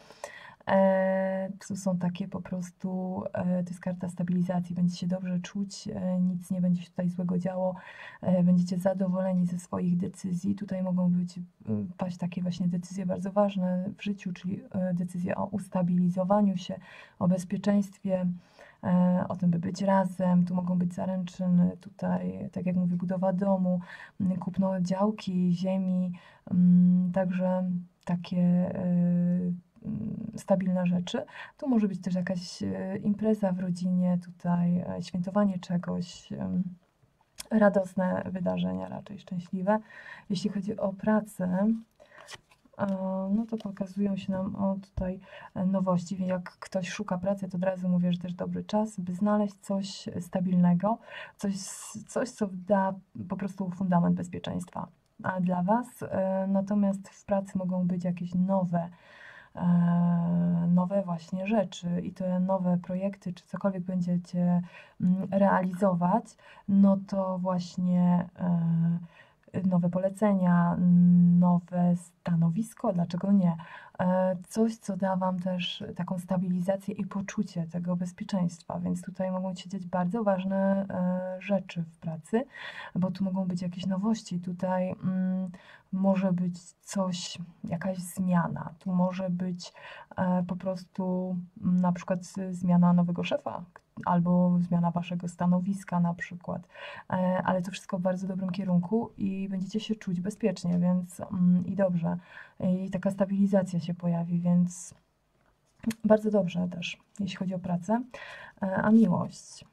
E, to są takie po prostu, e, to jest karta stabilizacji, będziecie się dobrze czuć, e, nic nie będzie się tutaj złego działo, e, będziecie zadowoleni ze swoich decyzji. Tutaj mogą być, mm, paść takie właśnie decyzje bardzo ważne w życiu, czyli e, decyzje o ustabilizowaniu się, o bezpieczeństwie, e, o tym, by być razem. Tu mogą być zaręczyny, tutaj, tak jak mówię, budowa domu, m, kupno działki, ziemi, mm, także takie e, mm, stabilne rzeczy. Tu może być też jakaś e, impreza w rodzinie, tutaj e, świętowanie czegoś, em, radosne wydarzenia, raczej szczęśliwe. Jeśli chodzi o pracę, e, no to pokazują się nam o tutaj e, nowości. Jak ktoś szuka pracy, to od razu mówię, że też dobry czas, by znaleźć coś stabilnego, coś, coś co da po prostu fundament bezpieczeństwa. A dla Was, e, natomiast w pracy mogą być jakieś nowe e, nowe właśnie rzeczy i te nowe projekty, czy cokolwiek będziecie mm, realizować, no to właśnie e, nowe polecenia, nowe stanowisko, dlaczego nie? E, Coś, co da Wam też taką stabilizację i poczucie tego bezpieczeństwa, więc tutaj mogą się dziać bardzo ważne e, rzeczy w pracy, bo tu mogą być jakieś nowości, tutaj mm, może być coś, jakaś zmiana, tu może być e, po prostu mm, na przykład zmiana nowego szefa albo zmiana Waszego stanowiska na przykład, e, ale to wszystko w bardzo dobrym kierunku i będziecie się czuć bezpiecznie, więc mm, i dobrze, i taka stabilizacja się pojawi, więc bardzo dobrze też, jeśli chodzi o pracę. E, A miłość?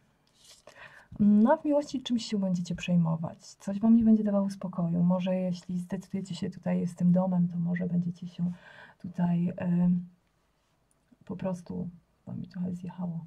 No, w miłości czymś się będziecie przejmować, coś Wam nie będzie dawało spokoju. Może jeśli zdecydujecie się tutaj z tym domem, to może będziecie się tutaj y, po prostu, bo mi trochę zjechało.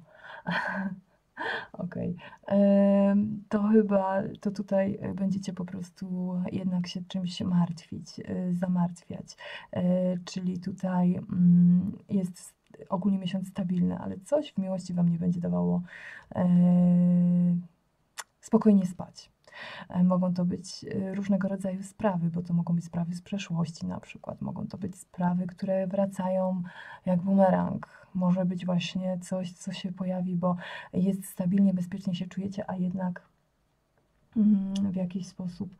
Okej. Em, To chyba, to tutaj y, będziecie po prostu jednak się czymś martwić, y, zamartwiać. E, Czyli tutaj mm, jest ogólnie miesiąc stabilny, ale coś w miłości Wam nie będzie dawało e, spokojnie spać. E, Mogą to być e, różnego rodzaju sprawy, bo to mogą być sprawy z przeszłości na przykład, mogą to być sprawy, które wracają jak bumerang. Może być właśnie coś, co się pojawi, bo jest stabilnie, bezpiecznie się czujecie, a jednak mm, w jakiś sposób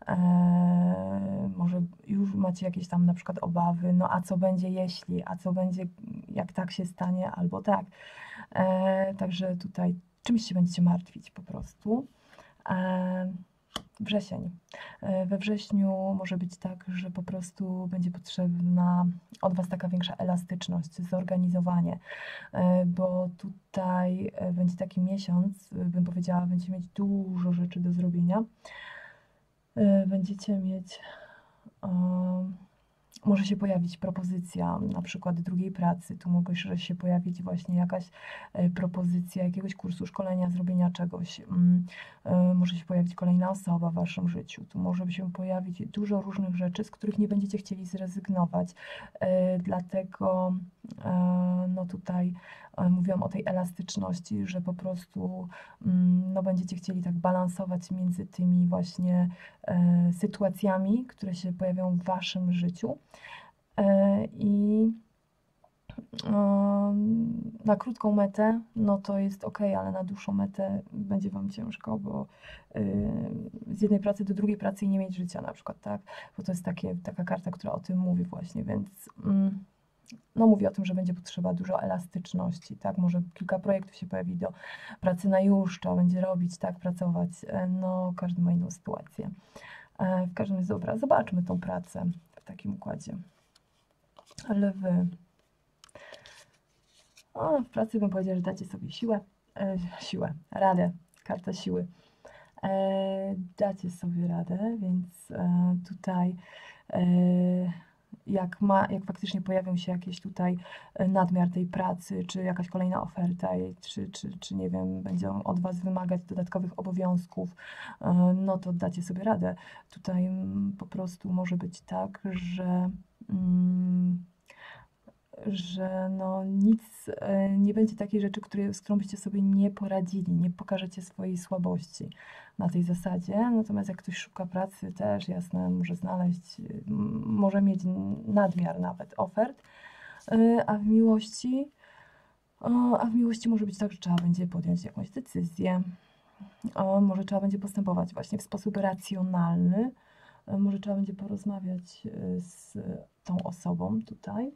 e, może już macie jakieś tam na przykład obawy, no a co będzie jeśli, a co będzie jak tak się stanie, albo tak. E, Także tutaj czymś się będziecie martwić po prostu. E, Wrzesień. We wrześniu może być tak, że po prostu będzie potrzebna od Was taka większa elastyczność, zorganizowanie, bo tutaj będzie taki miesiąc, bym powiedziała, będziecie mieć dużo rzeczy do zrobienia. Będziecie mieć... Um, może się pojawić propozycja na przykład drugiej pracy, tu może się pojawić właśnie jakaś propozycja jakiegoś kursu, szkolenia, zrobienia czegoś, może się pojawić kolejna osoba w Waszym życiu, tu może się pojawić dużo różnych rzeczy, z których nie będziecie chcieli zrezygnować, dlatego no tutaj mówiłam o tej elastyczności, że po prostu no, będziecie chcieli tak balansować między tymi właśnie e, sytuacjami, które się pojawią w Waszym życiu e, i e, na krótką metę, no to jest ok, ale na dłuższą metę będzie Wam ciężko, bo e, z jednej pracy do drugiej pracy i nie mieć życia na przykład, tak? Bo to jest takie, taka karta, która o tym mówi właśnie, więc... Mm, no mówi o tym, że będzie potrzeba dużo elastyczności, tak, może kilka projektów się pojawi do pracy na już, trzeba będzie robić, tak, pracować, no każdy ma inną sytuację. W każdym razie, dobra, zobaczmy tą pracę w takim układzie. Lwy. O, w pracy bym powiedziała, że dacie sobie siłę, e, siłę, radę, karta siły. E, dacie sobie radę, więc e, tutaj e, jak, ma, jak faktycznie pojawią się jakieś tutaj nadmiar tej pracy, czy jakaś kolejna oferta, czy, czy, czy nie wiem, będą od Was wymagać dodatkowych obowiązków, no to dacie sobie radę. Tutaj po prostu może być tak, że, że no nic, nie będzie takiej rzeczy, który, z którą byście sobie nie poradzili, nie pokażecie swojej słabości na tej zasadzie. Natomiast jak ktoś szuka pracy, też jasne, może znaleźć, może mieć nadmiar nawet ofert, a w miłości, a w miłości może być tak, że trzeba będzie podjąć jakąś decyzję, może trzeba będzie postępować właśnie w sposób racjonalny, może trzeba będzie porozmawiać z tą osobą tutaj.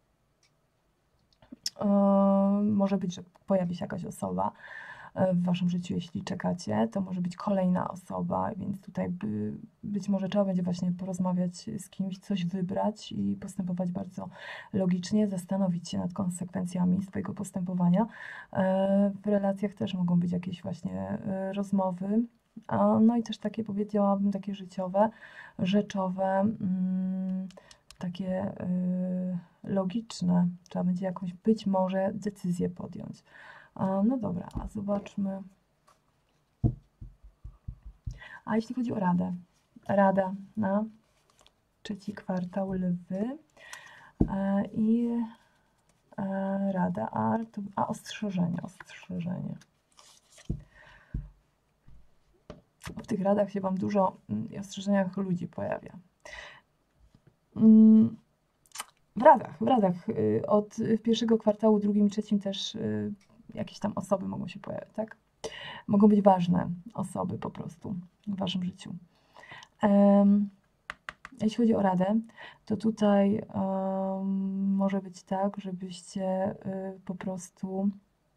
Może być, że pojawi się jakaś osoba w Waszym życiu, jeśli czekacie, to może być kolejna osoba, więc tutaj by, być może trzeba będzie właśnie porozmawiać z kimś, coś wybrać i postępować bardzo logicznie, zastanowić się nad konsekwencjami swojego postępowania. W relacjach też mogą być jakieś właśnie rozmowy, no i też takie, powiedziałabym, takie życiowe, rzeczowe, takie logiczne. Trzeba będzie jakąś być może decyzję podjąć. No dobra, a zobaczmy. A jeśli chodzi o radę. Rada na trzeci kwartał Lwy i rada, a, a ostrzeżenie, ostrzeżenie. W tych radach się Wam dużo i ostrzeżeniach ludzi pojawia. W radach, w radach od pierwszego kwartału, drugim, trzecim też jakieś tam osoby mogą się pojawiać, tak? Mogą być ważne osoby po prostu w Waszym życiu. Um, jeśli chodzi o radę, to tutaj um, może być tak, żebyście y, po prostu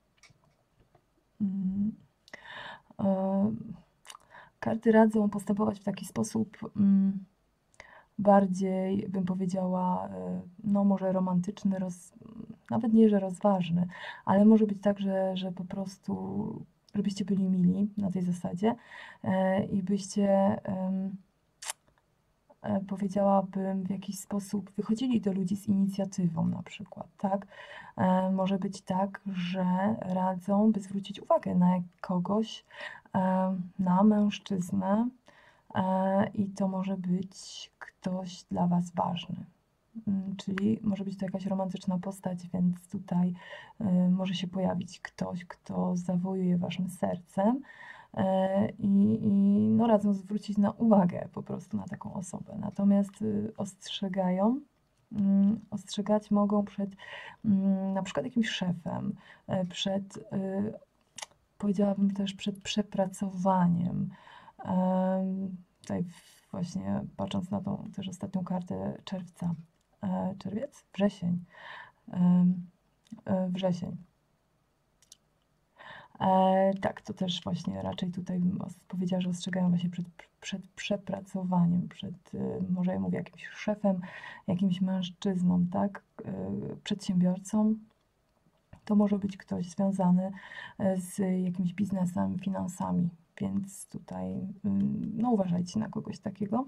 um, um, karty radzą postępować w taki sposób um, bardziej, bym powiedziała, no może romantyczny, roz, nawet nie, że rozważny, ale może być tak, że, że po prostu, żebyście byli mili na tej zasadzie e, i byście, e, e, powiedziałabym, w jakiś sposób wychodzili do ludzi z inicjatywą na przykład, tak? E, może być tak, że radzą, by zwrócić uwagę na kogoś, e, na mężczyznę, i to może być ktoś dla Was ważny. Czyli może być to jakaś romantyczna postać, więc tutaj może się pojawić ktoś, kto zawojuje Waszym sercem i, i no, radzą zwrócić na uwagę po prostu na taką osobę. Natomiast ostrzegają, ostrzegać mogą przed na przykład jakimś szefem, przed, powiedziałabym też przed przepracowaniem. Tutaj właśnie patrząc na tą też ostatnią kartę czerwca, czerwiec? Wrzesień. Wrzesień. E, tak, to też właśnie raczej tutaj bym powiedziała, że ostrzegają właśnie przed, przed przepracowaniem, przed, y, może ja mówię, jakimś szefem, jakimś mężczyzną, tak, y, przedsiębiorcą. To może być ktoś związany z jakimś biznesem, finansami, więc tutaj no, uważajcie na kogoś takiego.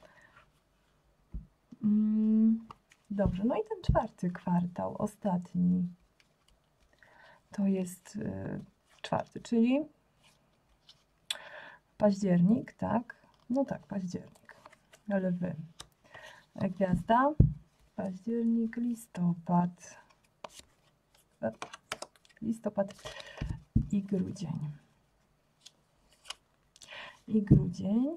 Dobrze, no i ten czwarty kwartał, ostatni, to jest czwarty, czyli październik, tak? No tak, październik, lwy. Gwiazda, październik, listopad, listopad i grudzień. I grudzień.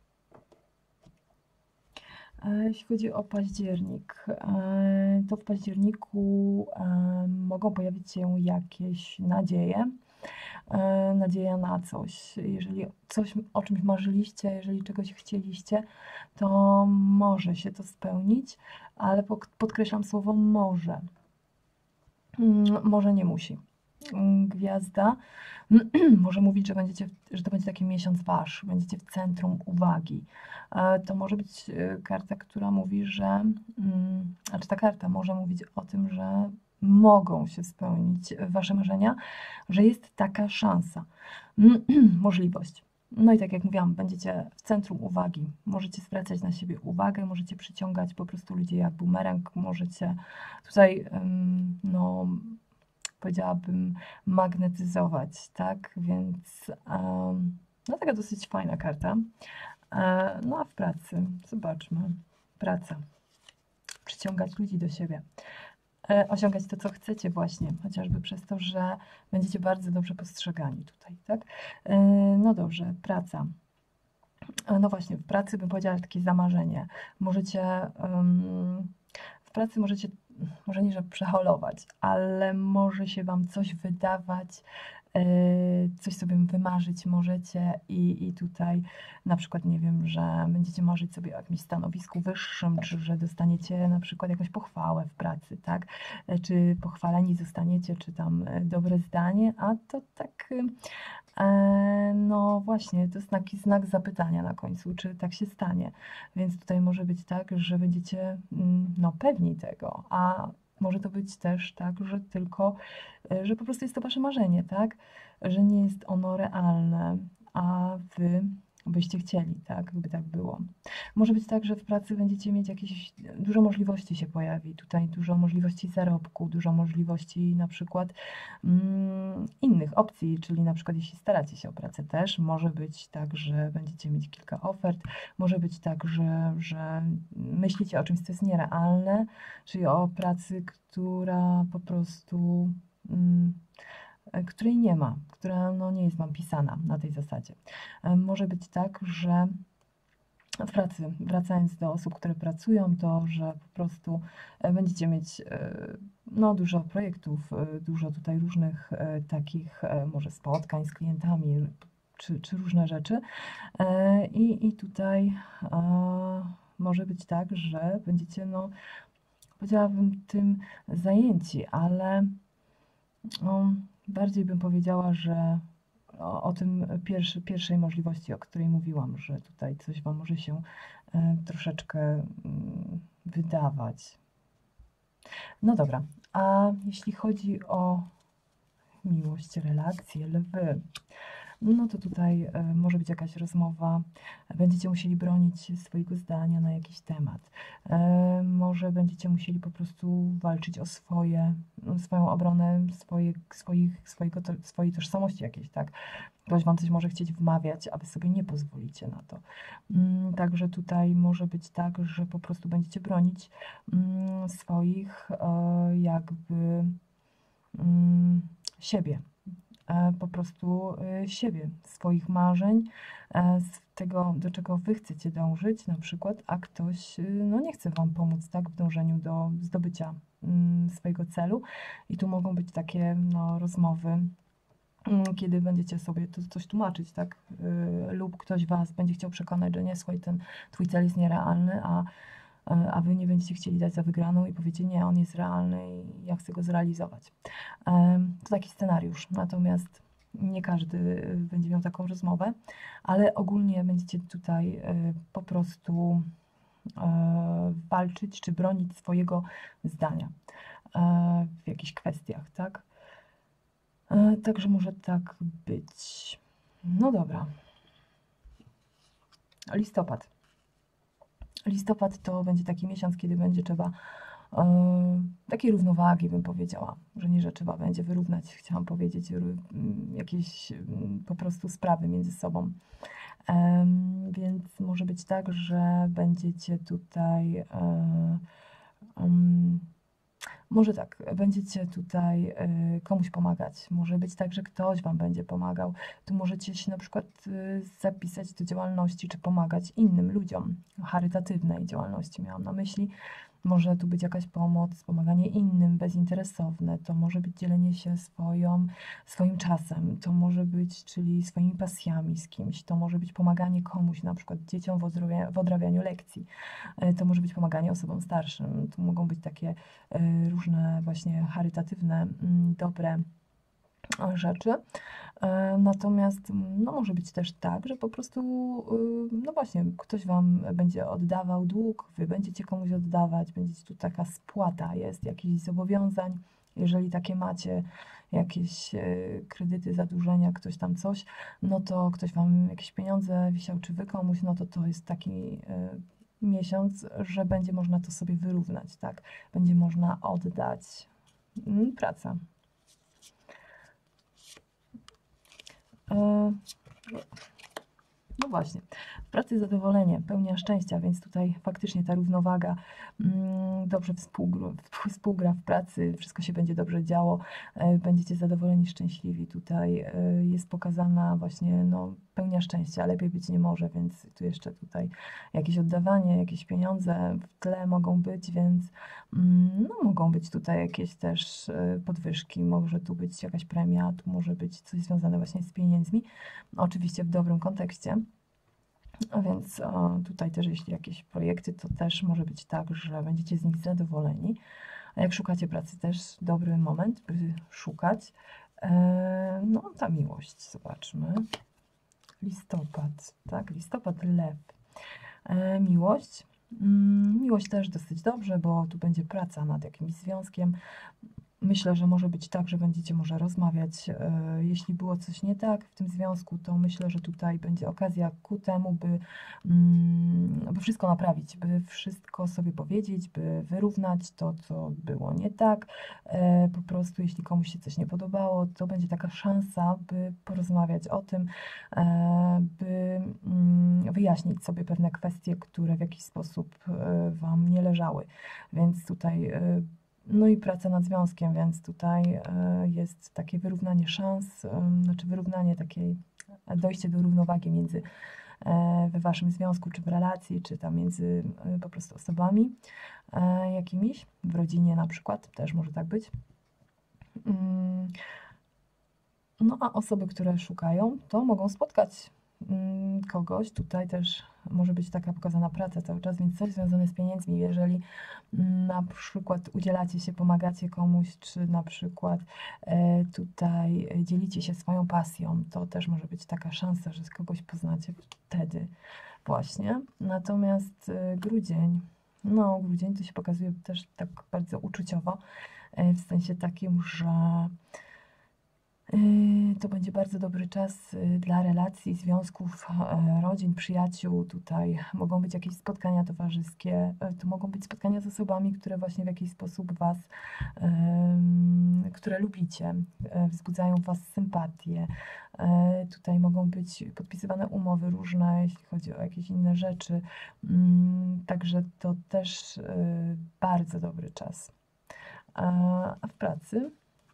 Jeśli chodzi o październik, to w październiku mogą pojawić się jakieś nadzieje, nadzieja na coś. Jeżeli coś, o czymś marzyliście, jeżeli czegoś chcieliście, to może się to spełnić, ale podkreślam słowo może. Może nie musi. Gwiazda może mówić, że, będziecie, że to będzie taki miesiąc wasz, będziecie w centrum uwagi. To może być karta, która mówi, że, znaczy ta karta może mówić o tym, że mogą się spełnić wasze marzenia, że jest taka szansa, możliwość. No i tak jak mówiłam, będziecie w centrum uwagi, możecie zwracać na siebie uwagę, możecie przyciągać po prostu ludzi jak bumerang, możecie tutaj, no, powiedziałabym, magnetyzować, tak, więc um, no taka dosyć fajna karta. E, no a w pracy, zobaczmy, praca, przyciągać ludzi do siebie, e, osiągać to, co chcecie właśnie, chociażby przez to, że będziecie bardzo dobrze postrzegani tutaj, tak. E, no dobrze, praca. No właśnie, w pracy bym powiedziała takie zamarzenie. Możecie, um, w pracy możecie, może nie, że przeholować, ale może się wam coś wydawać, yy, coś sobie wymarzyć możecie i, i tutaj na przykład, nie wiem, że będziecie marzyć sobie o jakimś stanowisku wyższym, czy że dostaniecie na przykład jakąś pochwałę w pracy, tak? Czy pochwaleni zostaniecie, czy tam dobre zdanie, a to tak... Yy, No właśnie, to jest taki znak zapytania na końcu, czy tak się stanie. Więc tutaj może być tak, że będziecie no, pewni tego, a może to być też tak, że tylko, że po prostu jest to wasze marzenie, tak? Że nie jest ono realne, a wy byście chcieli, tak? Gdyby tak było. Może być tak, że w pracy będziecie mieć jakieś, dużo możliwości się pojawi, tutaj dużo możliwości zarobku, dużo możliwości na przykład mm, innych opcji, czyli na przykład jeśli staracie się o pracę też, może być tak, że będziecie mieć kilka ofert, może być tak, że, że myślicie o czymś, co jest nierealne, czyli o pracy, która po prostu... Mm, której nie ma, która no, nie jest wam pisana na tej zasadzie. Może być tak, że w pracy, wracając do osób, które pracują, to, że po prostu będziecie mieć no, dużo projektów, dużo tutaj różnych takich może spotkań z klientami, czy, czy różne rzeczy. I, i tutaj może być tak, że będziecie, no, powiedziałabym, tym zajęci, ale no, bardziej bym powiedziała, że o, o tym pierwszy, pierwszej możliwości, o której mówiłam, że tutaj coś wam może się e, troszeczkę mm, wydawać. No dobra, a jeśli chodzi o miłość, relacje, lwy, no to tutaj e, może być jakaś rozmowa, będziecie musieli bronić swojego zdania na jakiś temat. E, może będziecie musieli po prostu walczyć o swoje, swoją obronę swoje, swoich, swojego, to, swojej tożsamości jakiejś, tak? Ktoś wam coś może chcieć wmawiać, a wy sobie nie pozwolicie na to. Mm, także tutaj może być tak, że po prostu będziecie bronić mm, swoich e, jakby mm, siebie. Po prostu siebie, swoich marzeń, z tego, do czego wy chcecie dążyć na przykład, a ktoś no, nie chce wam pomóc, tak, w dążeniu do zdobycia swojego celu. I tu mogą być takie no, rozmowy, kiedy będziecie sobie to coś tłumaczyć, tak, lub ktoś was będzie chciał przekonać, że nie, słuchaj, ten twój cel jest nierealny, a a wy nie będziecie chcieli dać za wygraną i powiecie, nie, on jest realny i ja chcę go zrealizować. To taki scenariusz. Natomiast Nie każdy y, będzie miał taką rozmowę, ale ogólnie będziecie tutaj y, po prostu y, walczyć czy bronić swojego zdania y, w jakichś kwestiach, tak? Y, Także może tak być. No dobra. Listopad. Listopad to będzie taki miesiąc, kiedy będzie trzeba e, takiej równowagi, bym powiedziała, że nie, że trzeba będzie wyrównać, chciałam powiedzieć, r- m, jakieś m, po prostu sprawy między sobą. Em, więc może być tak, że będziecie tutaj, e, em, może tak, będziecie tutaj e, komuś pomagać. Może być tak, że ktoś Wam będzie pomagał. Tu możecie się na przykład e, zapisać do działalności, czy pomagać innym ludziom. Charytatywnej działalności miałam na myśli. Może tu być jakaś pomoc, pomaganie innym, bezinteresowne. To może być dzielenie się swoją, swoim czasem. To może być, czyli swoimi pasjami z kimś. To może być pomaganie komuś, na przykład dzieciom w odrabia- w odrabianiu lekcji. E, To może być pomaganie osobom starszym. Tu mogą być takie e, różne właśnie charytatywne, mm, dobre e, rzeczy. E, Natomiast mm, no, może być też tak, że po prostu, y, no właśnie, ktoś Wam będzie oddawał dług, Wy będziecie komuś oddawać, będziecie tu taka spłata jest, jakichś zobowiązań, jeżeli takie macie, jakieś e, kredyty, zadłużenia, ktoś tam coś, no to ktoś Wam jakieś pieniądze wisiał, czy Wy komuś, no to to jest taki e, miesiąc, że będzie można to sobie wyrównać, tak? Będzie można oddać. Mm, Praca. E, No właśnie, w pracy zadowolenie, pełnia szczęścia, więc tutaj faktycznie ta równowaga mm, dobrze współgru- współgra w pracy, wszystko się będzie dobrze działo, e, będziecie zadowoleni, szczęśliwi. Tutaj e, jest pokazana właśnie no, pełnia szczęścia, lepiej być nie może, więc tu jeszcze tutaj jakieś oddawanie, jakieś pieniądze w tle mogą być, więc mm, no, mogą być tutaj jakieś też e, podwyżki, może tu być jakaś premia, tu może być coś związane właśnie z pieniędzmi, oczywiście w dobrym kontekście. A więc o, tutaj też jeśli jakieś projekty, to też może być tak, że będziecie z nich zadowoleni. A jak szukacie pracy, też dobry moment, by szukać. E, no, ta miłość, zobaczmy. Listopad, tak? Listopad, lew. E, miłość. Mm, miłość też dosyć dobrze, bo tu będzie praca nad jakimś związkiem. Myślę, że może być tak, że będziecie może rozmawiać, e, jeśli było coś nie tak w tym związku, to myślę, że tutaj będzie okazja ku temu, by, mm, by wszystko naprawić, by wszystko sobie powiedzieć, by wyrównać to, co było nie tak. E, Po prostu, jeśli komuś się coś nie podobało, to będzie taka szansa, by porozmawiać o tym, e, by mm, wyjaśnić sobie pewne kwestie, które w jakiś sposób e, Wam nie leżały. Więc tutaj e, no i praca nad związkiem, więc tutaj e, jest takie wyrównanie szans, em, znaczy wyrównanie takiej, e, dojście do równowagi między e, we waszym związku, czy w relacji, czy tam między e, po prostu osobami e, jakimiś, w rodzinie na przykład, też może tak być. Mm, No a osoby, które szukają, to mogą spotkać mm, kogoś. Tutaj też może być taka pokazana praca cały czas, więc coś związane z pieniędzmi. Jeżeli mm, na przykład udzielacie się, pomagacie komuś, czy na przykład e, tutaj e, dzielicie się swoją pasją, to też może być taka szansa, że kogoś poznacie wtedy właśnie. Natomiast e, grudzień, no grudzień to się pokazuje też tak bardzo uczuciowo, e, w sensie takim, że Yy, To będzie bardzo dobry czas yy, dla relacji, związków, e, rodzin, przyjaciół. Tutaj mogą być jakieś spotkania towarzyskie, e, to mogą być spotkania z osobami, które właśnie w jakiś sposób Was, em, które lubicie, e, wzbudzają w Was sympatię. E, Tutaj mogą być podpisywane umowy różne, jeśli chodzi o jakieś inne rzeczy. Mm, Także to też e, bardzo dobry czas. A a w pracy?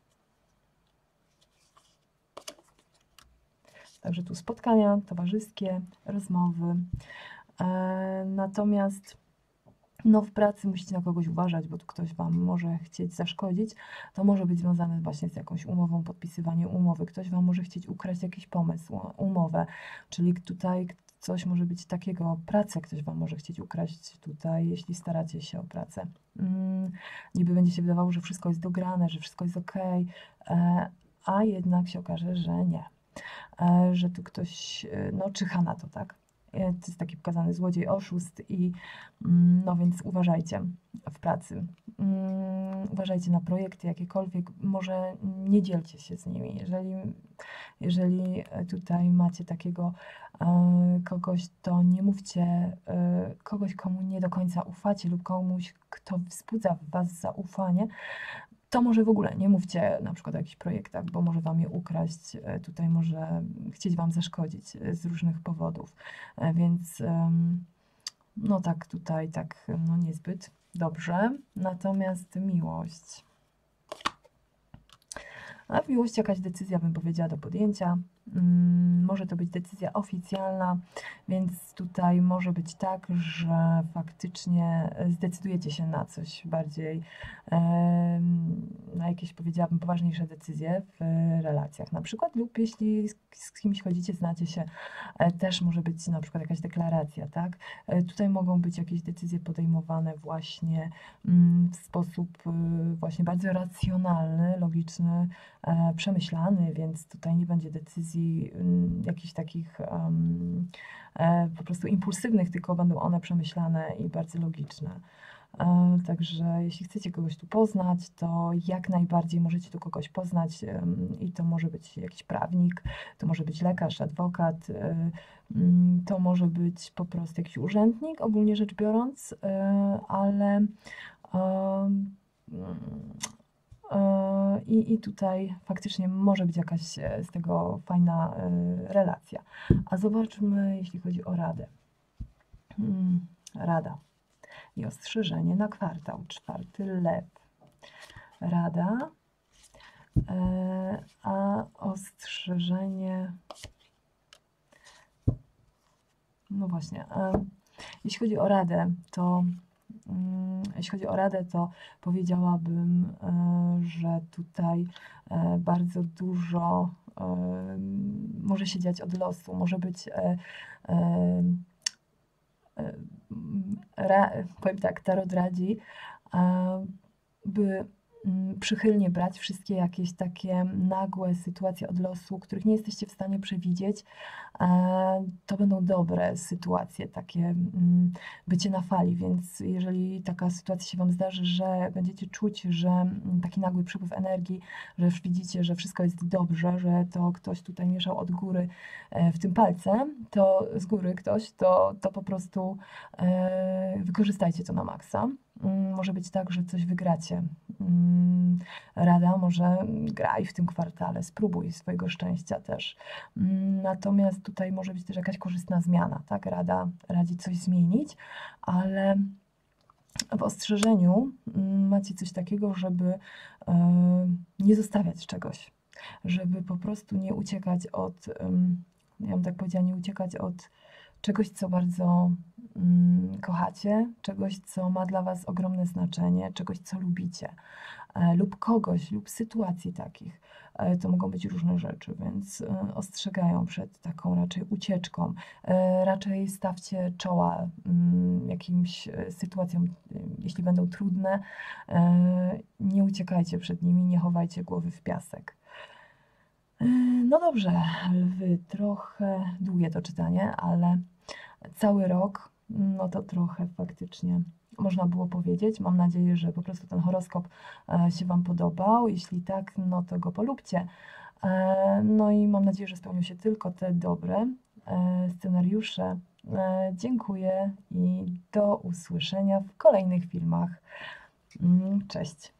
Także tu spotkania towarzyskie, rozmowy. E, Natomiast no, w pracy musicie na kogoś uważać, bo tu ktoś Wam może chcieć zaszkodzić. To może być związane właśnie z jakąś umową, podpisywaniem umowy. Ktoś Wam może chcieć ukraść jakiś pomysł, umowę, czyli tutaj coś może być takiego, pracę ktoś Wam może chcieć ukraść tutaj, jeśli staracie się o pracę. Mm, niby będzie się wydawało, że wszystko jest dograne, że wszystko jest ok, a jednak się okaże, że nie. Że tu ktoś, no czyha na to, tak? To jest taki pokazany złodziej, oszust i no więc uważajcie w pracy. Uważajcie na projekty jakiekolwiek, może nie dzielcie się z nimi. Jeżeli, jeżeli tutaj macie takiego kogoś, to nie mówcie kogoś, komu nie do końca ufacie lub komuś, kto wzbudza w was zaufanie, to może w ogóle nie mówcie na przykład o jakichś projektach, bo może wam je ukraść, tutaj może chcieć wam zaszkodzić z różnych powodów, więc no tak tutaj tak no niezbyt dobrze. Natomiast miłość. A w miłości jakaś decyzja, bym powiedziała, do podjęcia. Hmm, może to być decyzja oficjalna, więc tutaj może być tak, że faktycznie zdecydujecie się na coś bardziej, e, na jakieś, powiedziałabym, poważniejsze decyzje w relacjach na przykład, lub jeśli z, z kimś chodzicie, znacie się, e, też może być na przykład jakaś deklaracja, tak? E, tutaj mogą być jakieś decyzje podejmowane właśnie mm, w sposób y, właśnie bardzo racjonalny, logiczny, e, przemyślany, więc tutaj nie będzie decyzji jakichś takich um, e, po prostu impulsywnych, tylko będą one przemyślane i bardzo logiczne. E, także jeśli chcecie kogoś tu poznać, to jak najbardziej możecie tu kogoś poznać um, i to może być jakiś prawnik, to może być lekarz, adwokat, e, to może być po prostu jakiś urzędnik, ogólnie rzecz biorąc, e, ale um, I, I tutaj faktycznie może być jakaś z tego fajna relacja. A zobaczmy, jeśli chodzi o radę. Rada i ostrzeżenie na kwartał. Czwarty lew. Rada, a ostrzeżenie... No właśnie, jeśli chodzi o radę, to Jeśli chodzi o radę, to powiedziałabym, że tutaj bardzo dużo może się dziać od losu, może być, powiem tak, tarot radzi, by przychylnie brać wszystkie jakieś takie nagłe sytuacje od losu, których nie jesteście w stanie przewidzieć. To będą dobre sytuacje, takie bycie na fali, więc jeżeli taka sytuacja się wam zdarzy, że będziecie czuć, że taki nagły przepływ energii, że już widzicie, że wszystko jest dobrze, że to ktoś tutaj mieszał od góry w tym palcem, to z góry ktoś, to, to po prostu wykorzystajcie to na maksa. Może być tak, że coś wygracie. Rada, może graj w tym kwartale, spróbuj swojego szczęścia też. Natomiast tutaj może być też jakaś korzystna zmiana, tak? Rada radzi coś zmienić, ale w ostrzeżeniu macie coś takiego, żeby nie zostawiać czegoś, żeby po prostu nie uciekać od, ja bym tak powiedziała, nie uciekać od czegoś, co bardzo mm, kochacie, czegoś, co ma dla was ogromne znaczenie, czegoś, co lubicie, e, lub kogoś, lub sytuacji takich. E, to mogą być różne rzeczy, więc e, ostrzegają przed taką raczej ucieczką. E, raczej stawcie czoła mm, jakimś e, sytuacjom, e, jeśli będą trudne, e, nie uciekajcie przed nimi, nie chowajcie głowy w piasek. No dobrze, lwy, trochę długie to czytanie, ale cały rok, no to trochę faktycznie można było powiedzieć. Mam nadzieję, że po prostu ten horoskop się wam podobał. Jeśli tak, no to go polubcie. No i mam nadzieję, że spełnią się tylko te dobre scenariusze. Dziękuję i do usłyszenia w kolejnych filmach. Cześć.